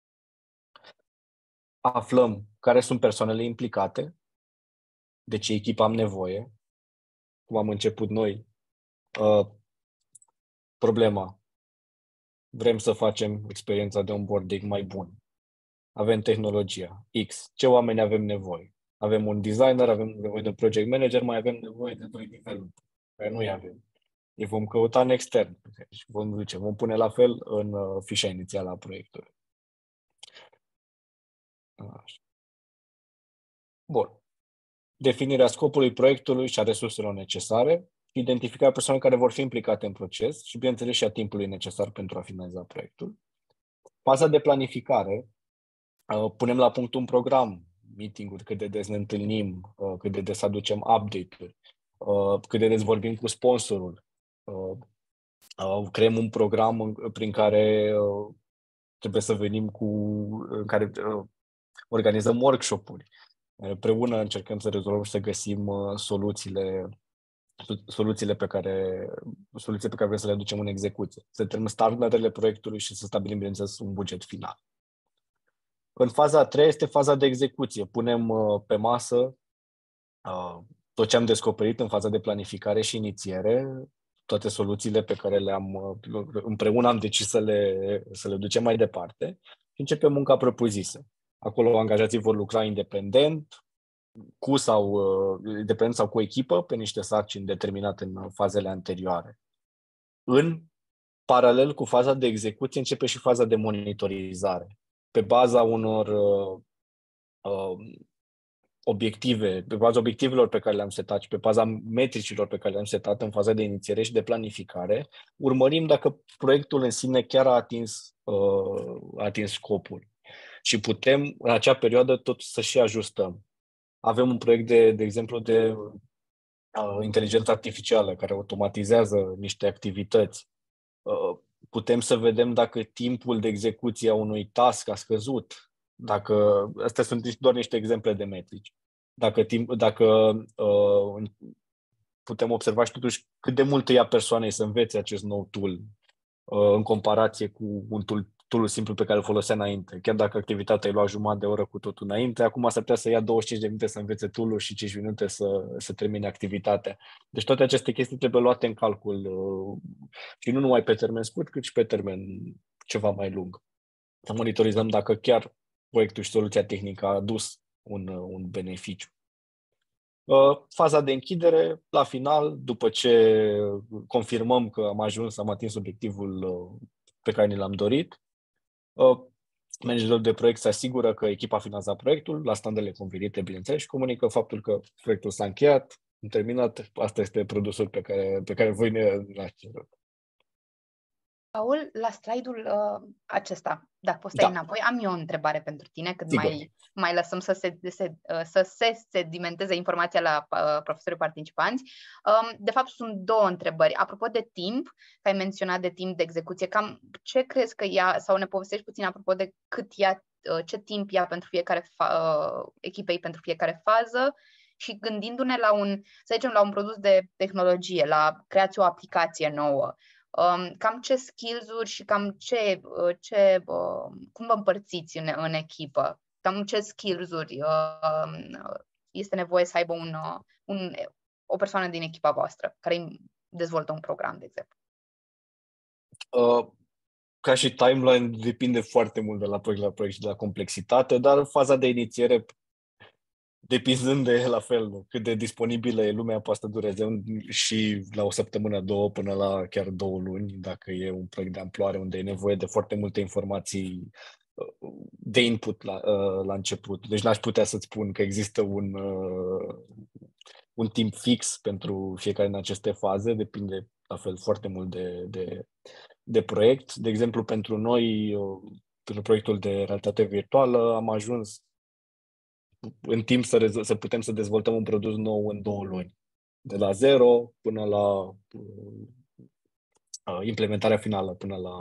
aflăm care sunt persoanele implicate, de ce echipă am nevoie, cum am început noi, uh, problema, vrem să facem experiența de onboarding mai bună, avem tehnologia X, ce oameni avem nevoie. Avem un designer, avem nevoie de un project manager, mai avem nevoie de doi developer, care nu-i avem. Îi vom căuta în extern și vom duce, vom pune la fel în uh, fișa inițială a proiectului. Așa. Bun. Definirea scopului proiectului și a resurselor necesare, identificarea persoanelor care vor fi implicate în proces și, bineînțeles, și a timpului necesar pentru a finaliza proiectul. Faza de planificare, uh, punem la punct un program, meeting-uri, cât de des ne întâlnim, uh, cât de des aducem update-uri, uh, cât de des vorbim cu sponsorul. Uh, uh, creăm un program în, prin care uh, trebuie să venim cu, în care uh, organizăm workshop-uri. Împreună încercăm să rezolvăm și să găsim uh, soluțiile soluțiile pe care soluțiile pe care vrem să le aducem în execuție. Să determinăm standardele proiectului și să stabilim, bineînțeles, un buget final. În faza a treia este faza de execuție. Punem uh, pe masă uh, tot ce am descoperit în faza de planificare și inițiere, toate soluțiile pe care le-am uh, împreună am decis să le, să le ducem mai departe și începem munca propriu-zisă. Acolo angajații vor lucra independent, cu sau uh, independent sau cu echipă, pe niște sarcini determinate în fazele anterioare. În paralel cu faza de execuție începe și faza de monitorizare. Pe baza unor uh, uh, obiective, pe baza obiectivelor pe care le-am setat și pe baza metricilor pe care le-am setat în faza de inițiere și de planificare, urmărim dacă proiectul în sine chiar a atins, uh, a atins scopul. Și putem, în acea perioadă, tot să și ajustăm. Avem un proiect, de, de exemplu, de uh, inteligență artificială care automatizează niște activități. Uh, putem să vedem dacă timpul de execuție a unui task a scăzut. Dacă, astea sunt doar niște exemple de metrici. Dacă, timp, dacă uh, putem observa și totuși cât de mult îi ia persoanei să învețe acest nou tool uh, în comparație cu un tool tool simplu pe care îl folosea înainte. Chiar dacă activitatea îi lua jumătate de oră cu totul înainte, acum s-ar putea să ia douăzeci și cinci de minute să învețe tool-ul și cinci minute să, să termine activitatea. Deci toate aceste chestii trebuie luate în calcul uh, și nu numai pe termen scurt, cât și pe termen ceva mai lung. Să monitorizăm dacă chiar proiectul și soluția tehnică a adus un, un beneficiu. Uh, faza de închidere, la final, după ce confirmăm că am ajuns, am atins obiectivul uh, pe care ni l-am dorit, managerul de proiect se asigură că echipa a finanțat proiectul la standardele convenite, bineînțeles, și comunică faptul că proiectul s-a încheiat, terminat, asta este produsul pe care, pe care voi ne l-ați cerut. Paul, la slide-ul uh, acesta, dacă poți da. stai înapoi, am eu o întrebare pentru tine, cât Sigur. mai, mai lăsăm să se, se, uh, să se sedimenteze informația la uh, profesorii participanți. Um, de fapt, sunt două întrebări. Apropo de timp, că ai menționat de timp de execuție, cam ce crezi că ia, sau ne povestești puțin apropo de cât ia, uh, ce timp ia pentru fiecare fa- uh, echipei pentru fiecare fază? Și gândindu-ne la un, să zicem, la un produs de tehnologie, la creați o aplicație nouă, Um, cam ce skills-uri și cam ce, ce uh, cum vă împărțiți în, în echipă? Cam ce skills-uri uh, este nevoie să aibă un, uh, un, o persoană din echipa voastră care dezvoltă un program, de exemplu? Uh, ca și timeline depinde foarte mult de la proiect la proiect și de la complexitate, dar faza de inițiere, depinzând de la fel cât de disponibilă e lumea, poate să dureze și la o săptămână, două, până la chiar două luni, dacă e un proiect de amploare unde e nevoie de foarte multe informații de input la, la început. Deci n-aș putea să-ți spun că există un, un timp fix pentru fiecare din aceste faze, depinde la fel foarte mult de, de, de proiect. De exemplu, pentru noi, pentru proiectul de realitate virtuală, am ajuns în timp să, rezo- să putem să dezvoltăm un produs nou în două luni. De la zero până la uh, implementarea finală, până la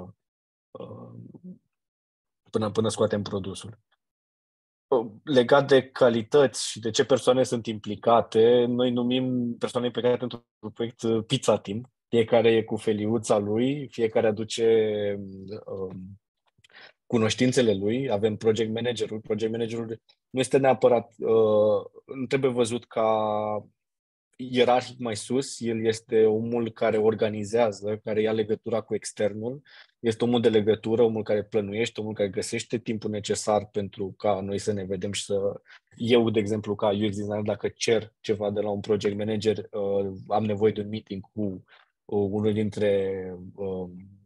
uh, până, până scoatem produsul. Uh, legat de calități și de ce persoane sunt implicate, noi numim persoane implicate într-un proiect Pizza Team. Fiecare e cu feliuța lui, fiecare aduce uh, cunoștințele lui, avem project managerul. Project managerul nu este neapărat, uh, nu trebuie văzut ca ierarhic mai sus, el este omul care organizează, care ia legătura cu externul, este omul de legătură, omul care plănuiește, omul care găsește timpul necesar pentru ca noi să ne vedem și să... Eu, de exemplu, ca U X designer, dacă cer ceva de la un project manager, uh, am nevoie de un meeting cu uh, unul dintre uh,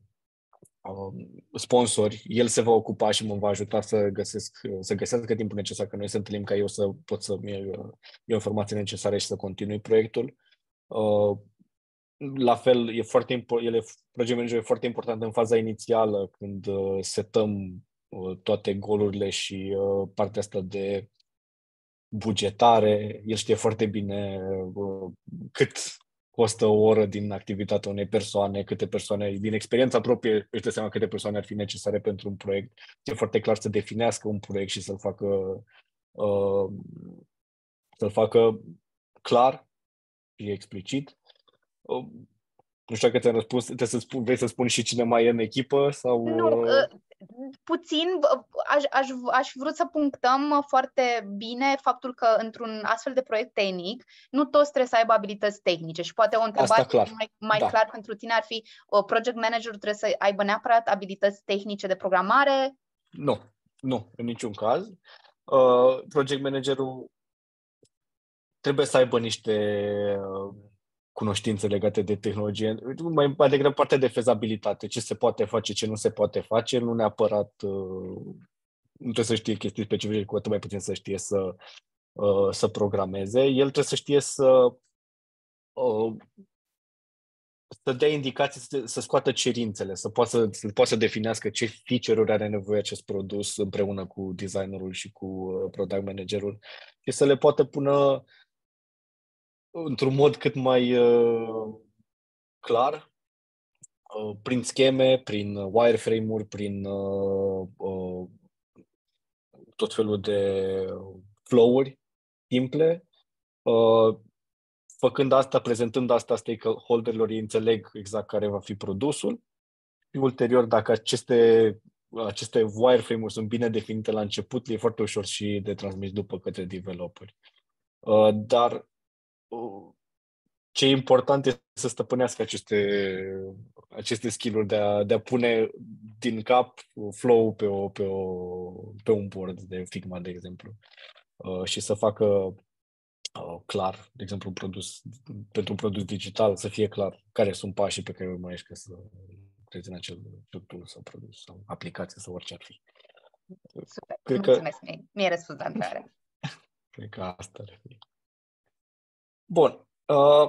sponsori, el se va ocupa și mă va ajuta să găsesc, să găsească timpul necesar, că noi să întâlnim ca eu să pot să-mi iau informații necesare și să continui proiectul. La fel, e foarte important, ele, project manager e foarte important în faza inițială, când setăm toate golurile și partea asta de bugetare, el știe foarte bine uh, cât costă o oră din activitatea unei persoane, câte persoane, din experiența proprie, își dă seama câte persoane ar fi necesare pentru un proiect. E foarte clar să definească un proiect și să-l facă, uh, să-l facă clar și explicit. Uh, nu știu dacă ți-am răspuns, trebuie să spun, vrei să spun și cine mai e în echipă? Sau, Nu, uh... puțin, aș, aș, aș vrut să punctăm foarte bine faptul că într-un astfel de proiect tehnic, nu toți trebuie să aibă abilități tehnice și poate o întrebare clar. mai, mai da. clar pentru tine ar fi, project managerul trebuie să aibă neapărat abilități tehnice de programare? Nu, nu, în niciun caz. Uh, project managerul trebuie să aibă niște uh, cunoștințe legate de tehnologie, mai, mai degrabă partea de fezabilitate, ce se poate face, ce nu se poate face, nu neapărat, uh, nu trebuie să știe chestii specifice, cu atât mai puțin să știe să, uh, să programeze. El trebuie să știe să, uh, să dea indicații, să, să scoată cerințele, să poată să, să poată să definească ce feature-uri are nevoie acest produs împreună cu designerul și cu uh, product managerul și să le poată pună într-un mod cât mai uh, clar, uh, prin scheme, prin wireframe-uri, prin uh, uh, tot felul de flow-uri simple. Uh, făcând asta, prezentând asta stakeholderilor, ei înțeleg exact care va fi produsul. Și ulterior, dacă aceste, aceste wireframe-uri sunt bine definite la început, e foarte ușor și de transmis după către developeri. Uh, dar uh, ce e important este să stăpânească aceste, aceste skill-uri de a, de a pune din cap flow pe, o, pe, o, pe un board de Figma, de exemplu, uh, și să facă uh, clar, de exemplu, un produs, pentru un produs digital, să fie clar care sunt pașii pe care urmărești ca să crezi în acel tool sau produs sau aplicație sau orice ar fi. Super, Cred mulțumesc, că... mi-ai răspuns la întrebare. Cred că asta ar fi. Bun. Uh,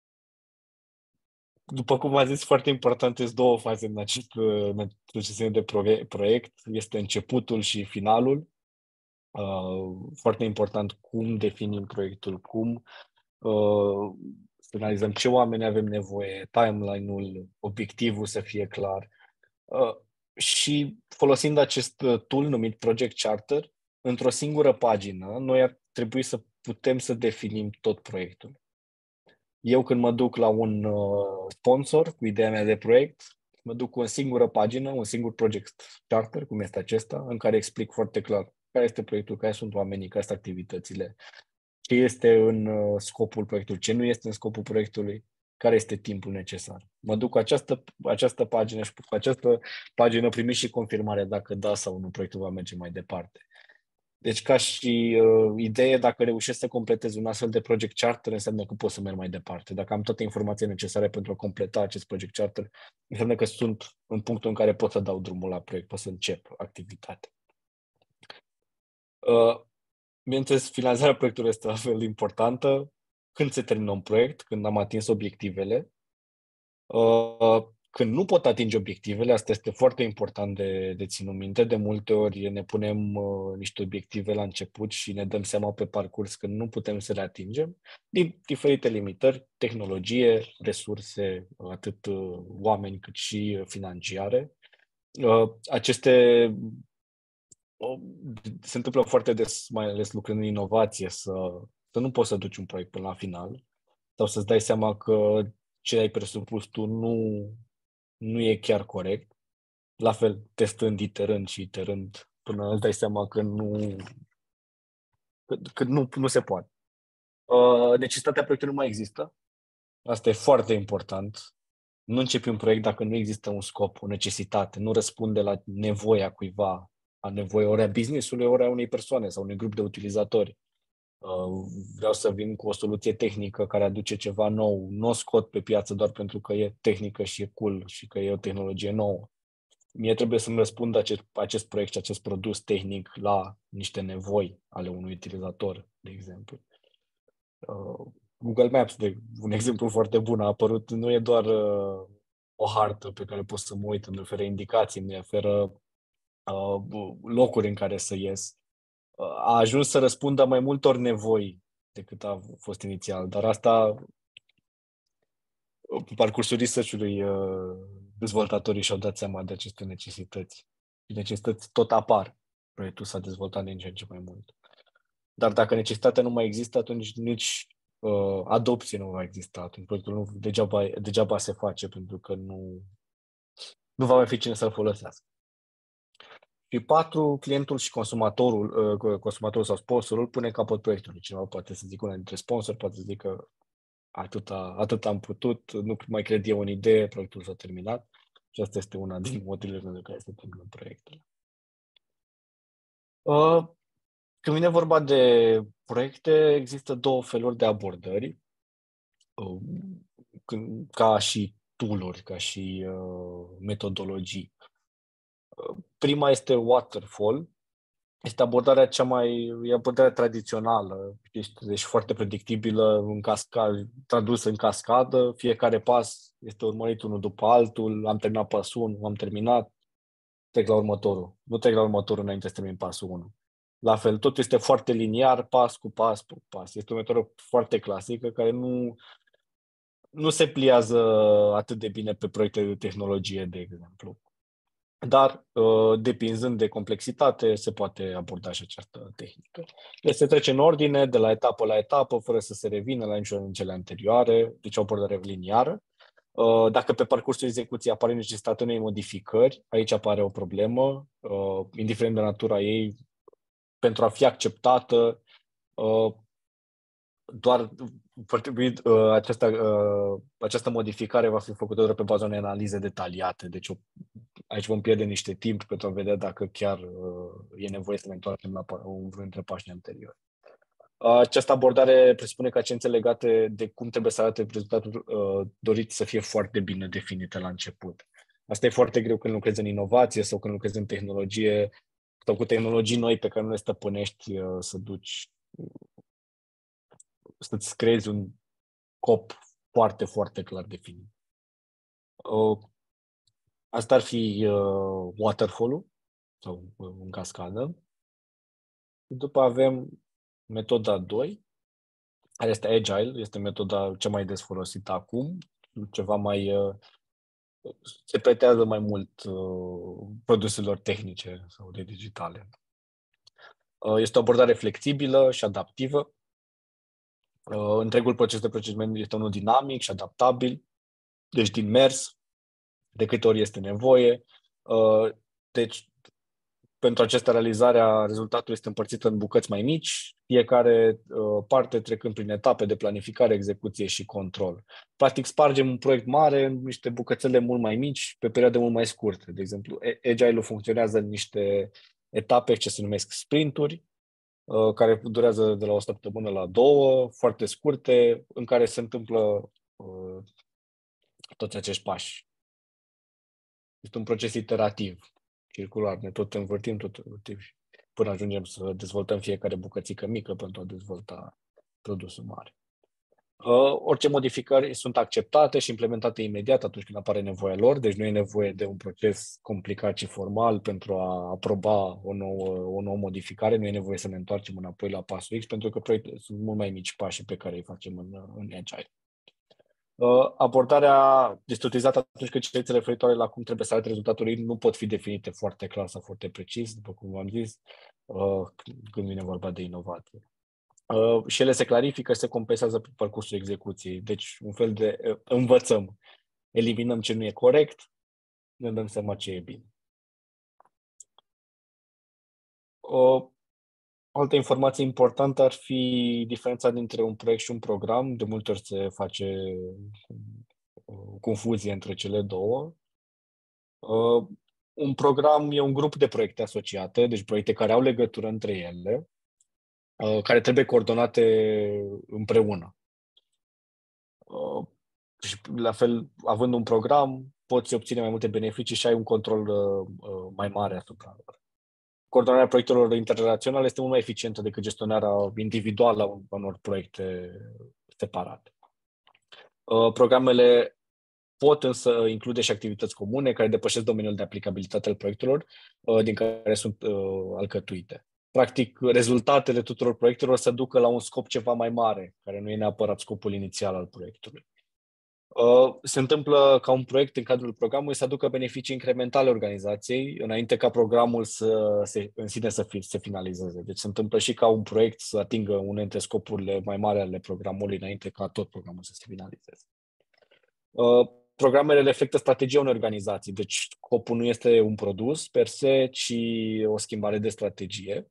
După cum am zis, foarte important sunt două faze în acest, în acest de proiect. Este începutul și finalul. Foarte important cum definim proiectul, cum să analizăm ce oameni avem nevoie, timeline-ul, obiectivul să fie clar. Și folosind acest tool numit Project Charter, într-o singură pagină, noi ar trebui să putem să definim tot proiectul. Eu când mă duc la un uh, sponsor cu ideea mea de proiect, mă duc cu o singură pagină, un singur project charter, cum este acesta, în care explic foarte clar care este proiectul, care sunt oamenii, care sunt activitățile, ce este în uh, scopul proiectului, ce nu este în scopul proiectului, care este timpul necesar. Mă duc cu această, această pagină și cu această pagină primi și confirmarea dacă da sau nu proiectul va merge mai departe. Deci, ca și uh, idee, dacă reușesc să completez un astfel de project charter, înseamnă că pot să merg mai departe. Dacă am toate informațiile necesare pentru a completa acest project charter, înseamnă că sunt în punctul în care pot să dau drumul la proiect, pot să încep activitatea. Uh, bineînțeles, finalizarea proiectului este la fel de importantă. Când se termină un proiect, când am atins obiectivele, uh, când nu pot atinge obiectivele, asta este foarte important de, de ținut minte. De multe ori ne punem uh, niște obiective la început și ne dăm seama pe parcurs că nu putem să le atingem din diferite limitări, tehnologie, resurse, atât uh, oameni cât și financiare. Uh, aceste uh, se întâmplă foarte des, mai ales lucrând în inovație, să, să nu poți să duci un proiect până la final sau să-ți dai seama că ce ai presupus tu nu nu e chiar corect. La fel, testând, iterând și iterând, până îți dai seama că nu, că, că nu, nu se poate. Uh, necesitatea proiectului nu mai există. Asta e foarte important. Nu începi un proiect dacă nu există un scop, o necesitate, nu răspunde la nevoia cuiva, a nevoie ori a business-ului, ori a unei persoane sau unui grup de utilizatori. Uh, vreau să vin cu o soluție tehnică care aduce ceva nou, nu o scot pe piață doar pentru că e tehnică și e cool și că e o tehnologie nouă. Mie trebuie să-mi răspund acest, acest proiect și acest produs tehnic la niște nevoi ale unui utilizator, de exemplu. Uh, Google Maps, de un exemplu foarte bun, a apărut, nu e doar uh, o hartă pe care pot să mă uit, îmi oferă indicații, îmi oferă uh, locuri în care să ies. a ajuns să răspundă mai multor nevoi decât a fost inițial, dar asta pe parcursul research-ului dezvoltatorii și-au dat seama de aceste necesități. Necesități tot apar. Proiectul s-a dezvoltat din ce în ce mai mult. Dar dacă necesitatea nu mai există, atunci nici uh, adopție nu va exista. Atunci proiectul nu, degeaba, degeaba se face, pentru că nu, nu va mai fi cine să-l folosească. Și patru, clientul și consumatorul, uh, consumatorul sau sponsorul pune capăt proiectului. Cineva poate să zică una dintre sponsori, poate să zică atât, atât am putut, nu mai cred eu în idee, proiectul s-a terminat. Și asta este una din motivele pentru care se termină proiectele. Uh, Când vine vorba de proiecte, există două feluri de abordări, ca și tool-uri, ca și uh, metodologii. Prima este waterfall, este abordarea cea mai, e abordarea tradițională, deci foarte predictibilă, în cascadă, tradusă în cascadă, fiecare pas este urmărit unul după altul, am terminat pasul unu, am terminat, trec la următorul, nu trec la următorul înainte să termin pasul unu. La fel, tot este foarte liniar, pas cu pas cu pas. Este o metodă foarte clasică care nu, nu se pliază atât de bine pe proiecte de tehnologie, de exemplu. Dar, depinzând de complexitate, se poate aborda și această tehnică. Deci se trece în ordine, de la etapă la etapă, fără să se revină la niciuna din cele anterioare, deci o abordare liniară. Dacă pe parcursul execuției apare necesitatea unei modificări, aici apare o problemă, indiferent de natura ei, pentru a fi acceptată, doar această, această modificare va fi făcută doar pe baza unei analize detaliate. Deci aici vom pierde niște timp pentru a vedea dacă chiar e nevoie să ne întoarcem la unul dintre pașii anteriori. Această abordare presupune că accențe legate de cum trebuie să arate rezultatul dorit să fie foarte bine definite la început. Asta e foarte greu când lucrezi în inovație sau când lucrezi în tehnologie sau cu tehnologii noi pe care nu le stăpânești, să duci, să-ți creezi un scop foarte, foarte clar definit. Asta ar fi waterfall-ul sau în cascadă. După avem metoda doi, care este Agile, este metoda cea mai des folosită acum, ceva mai se pretează mai mult uh, produselor tehnice sau de digitale. Uh, este o abordare flexibilă și adaptivă. Uh, întregul proces de procesament este unul dinamic și adaptabil, deci din mers, de câte ori este nevoie. Uh, deci, pentru această realizare a rezultatului este împărțită în bucăți mai mici, fiecare uh, parte trecând prin etape de planificare, execuție și control. Practic, spargem un proiect mare în niște bucățele mult mai mici, pe perioade mult mai scurte. De exemplu, Agile-ul funcționează în niște etape ce se numesc sprinturi, uh, care durează de la o săptămână la două, foarte scurte, în care se întâmplă uh, toți acești pași. Este un proces iterativ, circular, ne tot învârtim, tot învârtim până ajungem să dezvoltăm fiecare bucățică mică pentru a dezvolta produsul mare. Uh, orice modificări sunt acceptate și implementate imediat atunci când apare nevoia lor, deci nu e nevoie de un proces complicat și formal pentru a aproba o nouă, o nouă modificare, nu e nevoie să ne întoarcem înapoi la pasul X, pentru că proiectele sunt mult mai mici pași pe care îi facem în, în Agile. Uh, abordarea este utilizată atunci când cerințele referitoare la cum trebuie să arate rezultatul nu pot fi definite foarte clar sau foarte precis, după cum v-am zis, uh, când vine vorba de inovație. Uh, și ele se clarifică și se compensează pe parcursul execuției. Deci, un fel de uh, învățăm, eliminăm ce nu e corect, ne dăm seama ce e bine. Uh, O altă informație importantă ar fi diferența dintre un proiect și un program. De multe ori se face o confuzie între cele două. Uh, un program e un grup de proiecte asociate, deci proiecte care au legătură între ele, uh, care trebuie coordonate împreună. Uh, și la fel, având un program, poți obține mai multe beneficii și ai un control uh, mai mare asupra lor. Coordonarea proiectelor interrelaționale este mult mai eficientă decât gestionarea individuală a unor proiecte separate. Programele pot însă include și activități comune care depășesc domeniul de aplicabilitate al proiectelor din care sunt alcătuite. practic, rezultatele tuturor proiectelor să ducă la un scop ceva mai mare, care nu e neapărat scopul inițial al proiectului. Se întâmplă ca un proiect în cadrul programului să aducă beneficii incrementale organizației, înainte ca programul să se, în sine să fi, se finalizeze. Deci se întâmplă și ca un proiect să atingă unele dintre scopurile mai mari ale programului, înainte ca tot programul să se finalizeze. Programele reflectă strategia unei organizații, deci scopul nu este un produs per se, ci o schimbare de strategie.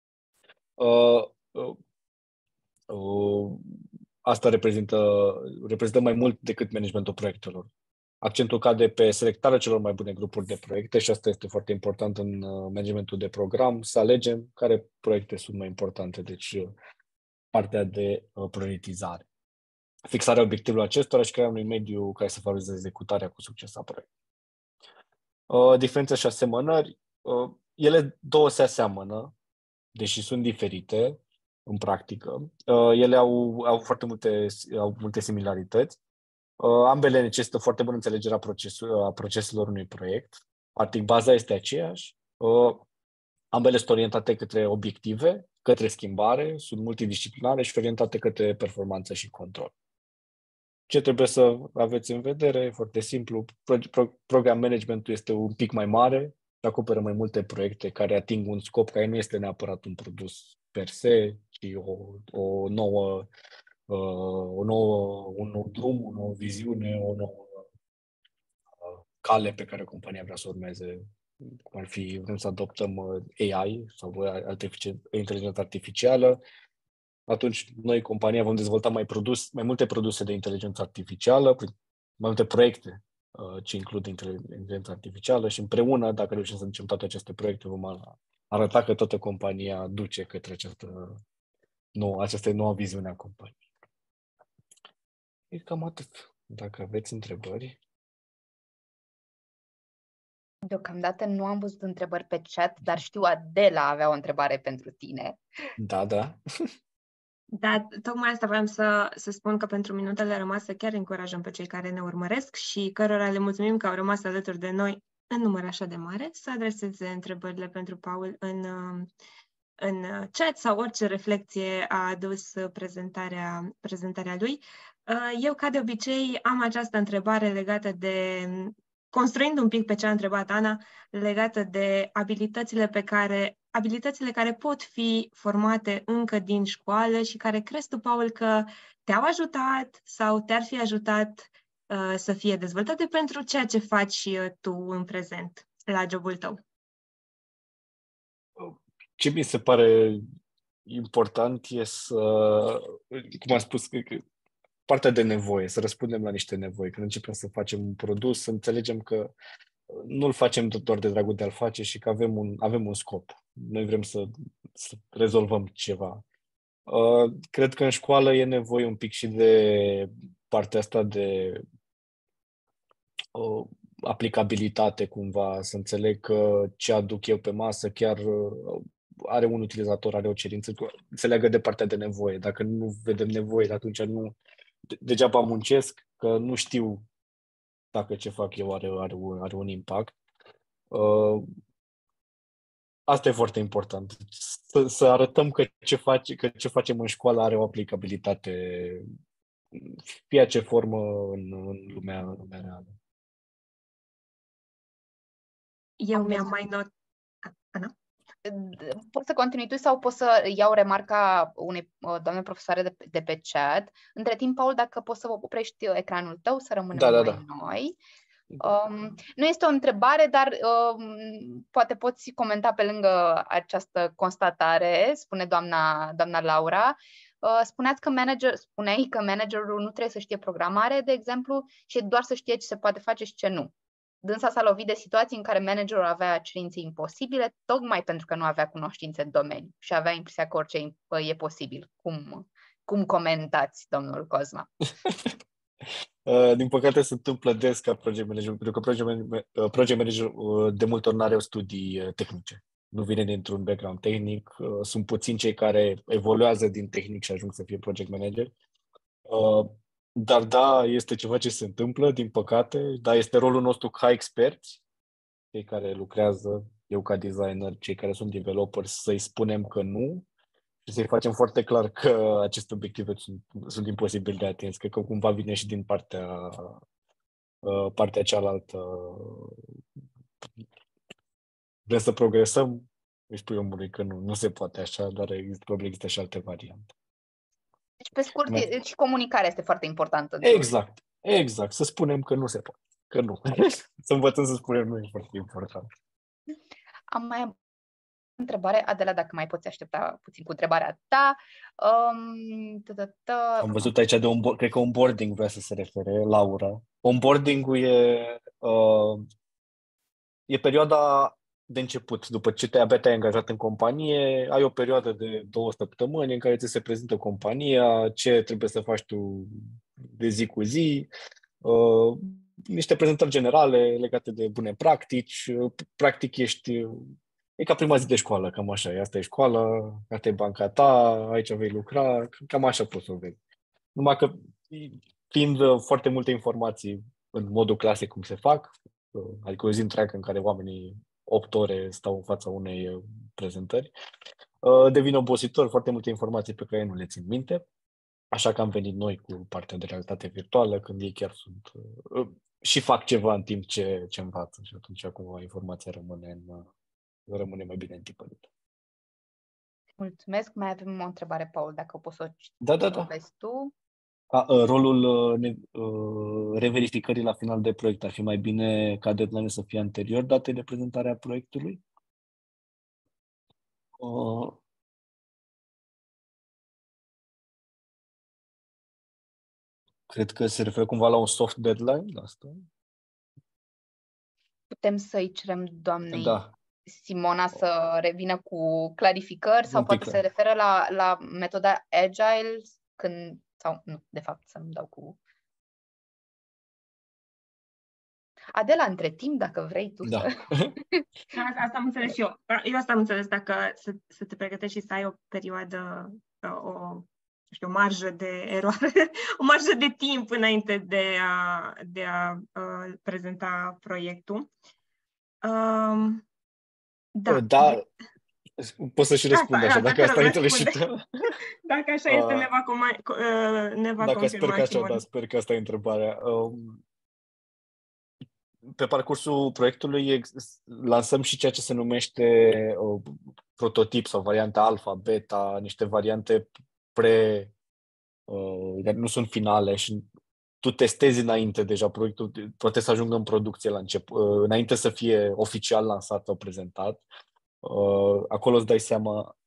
Asta reprezintă, reprezintă mai mult decât managementul proiectelor. Accentul cade pe selectarea celor mai bune grupuri de proiecte și asta este foarte important în managementul de program, să alegem care proiecte sunt mai importante, deci partea de prioritizare. Fixarea obiectivelor acestora și crearea unui mediu care să favorizeze executarea cu succes a proiectului. Diferențe și asemănări, ele două se aseamănă, deși sunt diferite în practică. Ele au, au foarte multe, au multe similarități. Ambele necesită foarte bună înțelegere a, procesul, a proceselor unui proiect. Practic, baza este aceeași. Ambele sunt orientate către obiective, către schimbare, sunt multidisciplinare și orientate către performanță și control. Ce trebuie să aveți în vedere? E foarte simplu. Program managementul este un pic mai mare, acoperă mai multe proiecte care ating un scop care nu este neapărat un produs per se, ci o, o nouă, o nouă, un nou drum, o nouă viziune, o nouă cale pe care compania vrea să urmeze, cum ar fi, vrem să adoptăm A I sau inteligență artificială. Atunci noi, compania, vom dezvolta mai, produs, mai multe produse de inteligență artificială, mai multe proiecte uh, ce includ inteligența artificială și împreună, dacă reușim să ducem toate aceste proiecte, vom arăta că toată compania duce către această nouă, această nouă viziune a companiei. E cam atât. Dacă aveți întrebări. Deocamdată nu am văzut întrebări pe chat, dar știu Adela avea o întrebare pentru tine. Da, da. Da, tocmai asta vreau să, să spun, că pentru minutele rămase chiar încurajăm pe cei care ne urmăresc și cărora le mulțumim că au rămas alături de noi în număr așa de mare, să adreseze întrebările pentru Paul în, în chat sau orice reflecție a adus prezentarea, prezentarea lui. Eu, ca de obicei, am această întrebare legată de, construind un pic pe ce a întrebat Ana, legată de abilitățile pe care abilitățile care pot fi formate încă din școală și care crezi tu, Paul, că te-au ajutat sau te-ar fi ajutat uh, să fie dezvoltate pentru ceea ce faci uh, tu în prezent la jobul tău? Ce mi se pare important e să, cum am spus, partea de nevoie, să răspundem la niște nevoi. Când începem să facem un produs, să înțelegem că nu-l facem doar de dragul de a-l face și că avem un, avem un scop. Noi vrem să, să rezolvăm ceva. Uh, cred că în școală e nevoie un pic și de partea asta de uh, aplicabilitate cumva, să înțeleg că ce aduc eu pe masă chiar uh, are un utilizator, are o cerință, se leagă de partea de nevoie. Dacă nu vedem nevoie, atunci nu, degeaba muncesc, că nu știu dacă ce fac eu are, are, un, are un impact. Uh, asta e foarte important. Să, să arătăm că ce, face, că ce facem în școală are o aplicabilitate, fie ce formă în, în, lumea, în lumea reală. Eu mi-am mai not... Ana? Poți să continui tu sau poți să iau remarca unei doamne profesoare de, de pe chat. Între timp, Paul, dacă poți să oprești ecranul tău, să rămânem da, da, noi da. noi. Um, nu este o întrebare, dar um, poate poți comenta pe lângă această constatare, spune doamna, doamna Laura. Uh, spuneați că manager, spuneai că managerul nu trebuie să știe programare, de exemplu, și doar să știe ce se poate face și ce nu. Dânsa s-a lovit de situații în care managerul avea cerințe imposibile, tocmai pentru că nu avea cunoștințe în domeniu și avea impresia că orice e posibil. Cum, cum comentați, domnul Cosma? Din păcate se întâmplă des ca project manager, pentru că project manager, project manager de multe ori nu are studii tehnice. Nu vine dintr-un background tehnic. Sunt puțini cei care evoluează din tehnic și ajung să fie project manager. Dar da, este ceva ce se întâmplă, din păcate. Da, este rolul nostru ca experți, cei care lucrează eu ca designer, cei care sunt developeri, să-i spunem că nu și să-i facem foarte clar că aceste obiective sunt, sunt imposibil de atins. Cred că cumva vine și din partea, uh, partea cealaltă. Vrem să progresăm, îi spui omului că nu, nu se poate așa, dar există, probabil există și alte variante. Deci, pe scurt, e, și comunicarea este foarte importantă. Exact, exact. Să spunem că nu se poate, că nu. Să învățăm să spunem nu e foarte important. Am mai am întrebare, Adela, dacă mai poți aștepta puțin cu întrebarea ta. Um, ta-ta-ta. Am văzut aici de onboard, cred că onboarding vrea să se refere, Laura. Onboarding-ul e, uh, e perioada de început. După ce te abia te-ai angajat în companie, ai o perioadă de două săptămâni în care ți se prezintă compania, ce trebuie să faci tu de zi cu zi, uh, niște prezentări generale legate de bune practici. Practic ești... E ca prima zi de școală, cam așa. E, asta e școala, asta e banca ta, aici vei lucra, cam așa poți să o vezi. Numai că fiind foarte multe informații în modul clasic cum se fac, adică o zi întreagă în care oamenii opt ore stau în fața unei prezentări, devine obositor, foarte multe informații pe care nu le țin minte, așa că am venit noi cu partea de realitate virtuală, când ei chiar sunt și fac ceva în timp ce, ce învață și atunci cumva informația rămâne, în, rămâne mai bine întipărită. Mulțumesc. Mai avem o întrebare, Paul, dacă poți să o da, da, da. vezi tu. A, rolul uh, reverificării la final de proiect ar fi mai bine ca deadline să fie anterior datei de prezentare a proiectului? Uh, cred că se referă cumva la un soft deadline la asta. Putem să-i cerem doamnei Da. Simona să revină cu clarificări sau Un pic, poate se referă la, la metoda Agile când, sau nu, de fapt să-mi dau cu... Adela, între timp, dacă vrei tu da. să... Asta am înțeles și eu. Eu asta am înțeles, dacă să, să te pregătești și să ai o perioadă, o, știu, o marjă de eroare, o marjă de timp înainte de a, de a uh, prezenta proiectul. Um, da. Da. Poți să și răspund asta, așa, da, dacă asta ai înțeles și tu. Dacă așa este, uh, ne va, com- ne va dacă confirma sper că așa, Simona. da, sper că asta e întrebarea. Um, pe parcursul proiectului lansăm și ceea ce se numește uh, prototip sau variante alfa, beta, niște variante pre, uh, nu sunt finale și tu testezi înainte deja proiectul, poate să ajungă în producție la început, uh, înainte să fie oficial lansat sau prezentat. Uh, acolo îți dai seama.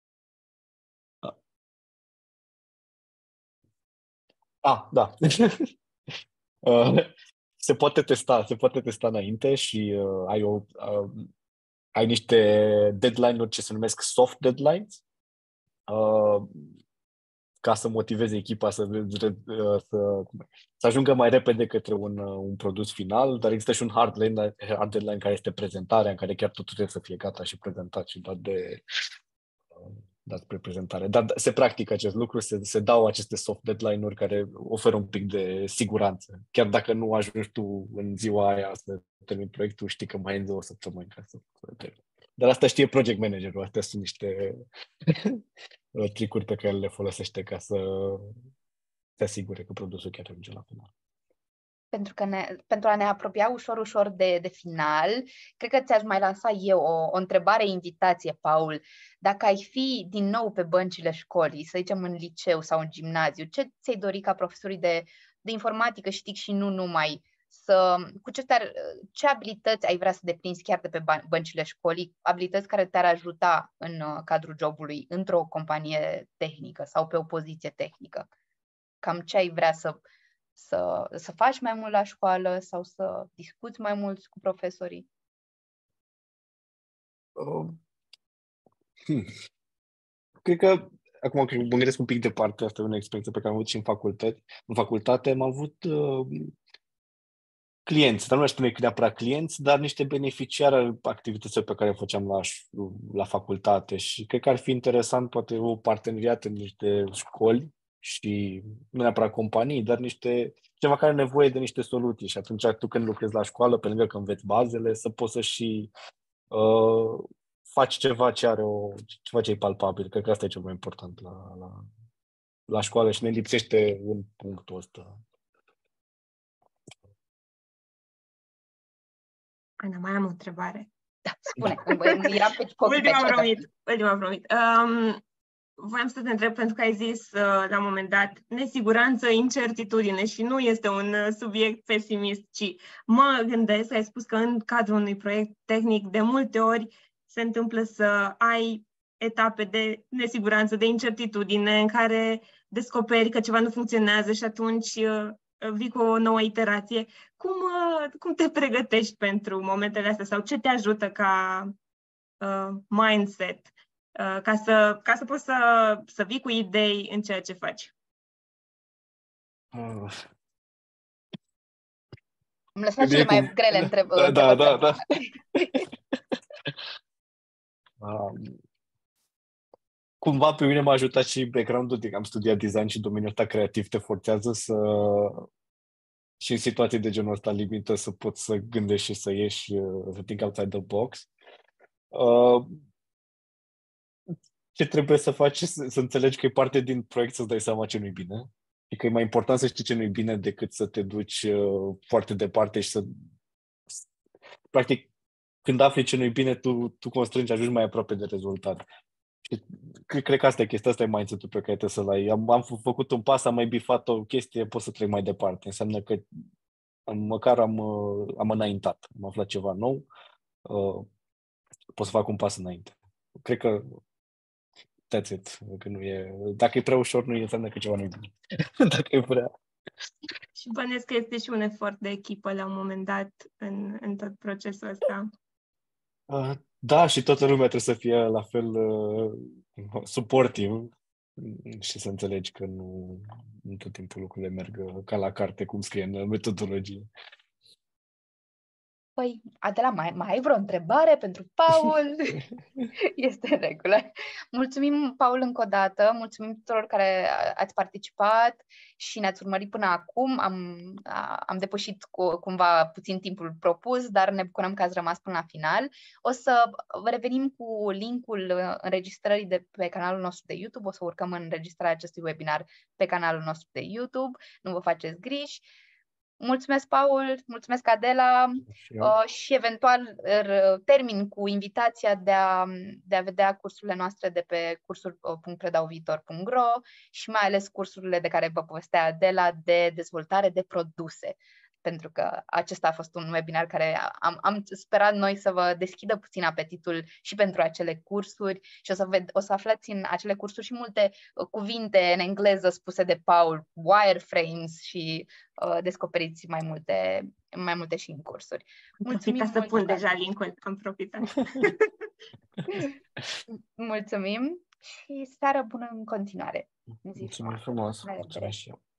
Ah, da. uh, se poate testa, se poate testa înainte și uh, ai, o, uh, ai niște deadline-uri ce se numesc soft deadlines, uh, ca să motiveze echipa să, uh, să, să ajungă mai repede către un, uh, un produs final, dar există și un hard deadline, hard deadline care este prezentarea, în care chiar totul trebuie să fie gata și prezentat și dat de uh, dat spre prezentare. Dar se practică acest lucru, se, se dau aceste soft deadline-uri care oferă un pic de siguranță. Chiar dacă nu ajungi tu în ziua aia să termini proiectul, știi că mai ai două săptămâni ca să termini. Dar asta știe project managerul, astea sunt niște tricuri pe care le folosește ca să te asigure că produsul chiar ajunge la final. Pentru, că ne, pentru a ne apropia ușor, ușor de, de final, cred că ți-aș mai lansa eu o, o întrebare, invitație, Paul. Dacă ai fi din nou pe băncile școlii, să zicem în liceu sau în gimnaziu, ce ți-ai dori ca profesorii de, de informatică și T I C și nu numai, să, cu ce, ce abilități ai vrea să deprinzi chiar de pe băncile școlii, abilități care te-ar ajuta în cadrul jobului într-o companie tehnică sau pe o poziție tehnică? Cam ce ai vrea să... Să, să faci mai mult la școală sau să discuți mai mult cu profesorii? Uh, hmm. Cred că, acum că mă gândesc un pic departe, asta e o experiență pe care am avut și în facultate. În facultate am avut uh, clienți, dar nu aș spune că neapărat clienți, dar niște beneficiari al activităților pe care le făceam la, la facultate și cred că ar fi interesant poate o parteneriat în niște școli și nu neapărat companii, dar niște, ceva care are nevoie de niște soluții și atunci tu când lucrezi la școală, pe lângă că înveți bazele, să poți să și uh, faci ceva ce are o, ceva ce e palpabil. Cred că asta e cel mai important la, la, la școală și ne lipsește în punctul ăsta. Ana, mai am o întrebare. Da, spune. Eram pe Ultima am promit. Ultima am promit. Um, voiam să te întreb, pentru că ai zis uh, la un moment dat nesiguranță, incertitudine și nu este un uh, subiect pesimist, ci mă gândesc, ai spus că în cadrul unui proiect tehnic de multe ori se întâmplă să ai etape de nesiguranță, de incertitudine, în care descoperi că ceva nu funcționează și atunci uh, vii cu o nouă iterație. Cum, uh, cum te pregătești pentru momentele astea sau ce te ajută ca uh, mindset uh, ca, să, ca să poți să, să vii cu idei în ceea ce faci? Uh. Îmi lăsați cele mai cum... grele întrebări. Da, da, da. da. um, cumva pe mine m-a ajutat și background-ul, am studiat design și domeniul ăsta creativ te forțează să și în situații de genul ăsta limită să poți să gândești și să ieși, să think outside the box. Uh, ce trebuie să faci să, să înțelegi că e parte din proiect să-ți dai seama ce nu-i bine. Și că e mai important să știi ce nu-i bine decât să te duci uh, foarte departe și să... Practic, când afli ce nu-i bine, tu, tu constrângi, ajungi mai aproape de rezultat. Și cred, cred că asta e chestia, asta e mindset-ul pe care trebuie să-l ai. Am, am făcut un pas, am mai bifat o chestie, pot să trec mai departe. Înseamnă că am, măcar am, am înaintat, am aflat ceva nou, uh, pot să fac un pas înainte. Cred că that's it. Că nu e, dacă e prea ușor, nu înseamnă că ceva nu e bine. Dacă e prea... Și bănesc că este și un efort de echipă la un moment dat în, în tot procesul ăsta. Uh, da, și toată lumea trebuie să fie la fel uh, suportiv și să înțelegi că nu, nu tot timpul lucrurile merg ca la carte, cum scrie în metodologie. Păi, Adela, mai, mai ai vreo întrebare pentru Paul? Este în regulă. Mulțumim, Paul, încă o dată. Mulțumim tuturor care ați participat și ne-ați urmărit până acum. Am, am depășit cu, cumva puțin timpul propus, dar ne bucurăm că ați rămas până la final. O să revenim cu linkul înregistrării de pe canalul nostru de YouTube. O să urcăm înregistrarea acestui webinar pe canalul nostru de YouTube. Nu vă faceți griji. Mulțumesc, Paul, mulțumesc, Adela, uh, și eventual termin cu invitația de a, de a vedea cursurile noastre de pe cursuri punct predauviitor punct ro și mai ales cursurile de care vă povestea Adela de dezvoltare de produse, pentru că acesta a fost un webinar care am, am sperat noi să vă deschidă puțin apetitul și pentru acele cursuri și o să, ved, o să aflați în acele cursuri și multe uh, cuvinte în engleză spuse de Paul, wireframes și uh, descoperiți mai multe, mai multe și în cursuri. Mulțumim mult! Să pun deja link-ul, am profitat. Mulțumim și seară bună în continuare. Mulțumim frumos! Mulțumesc și eu!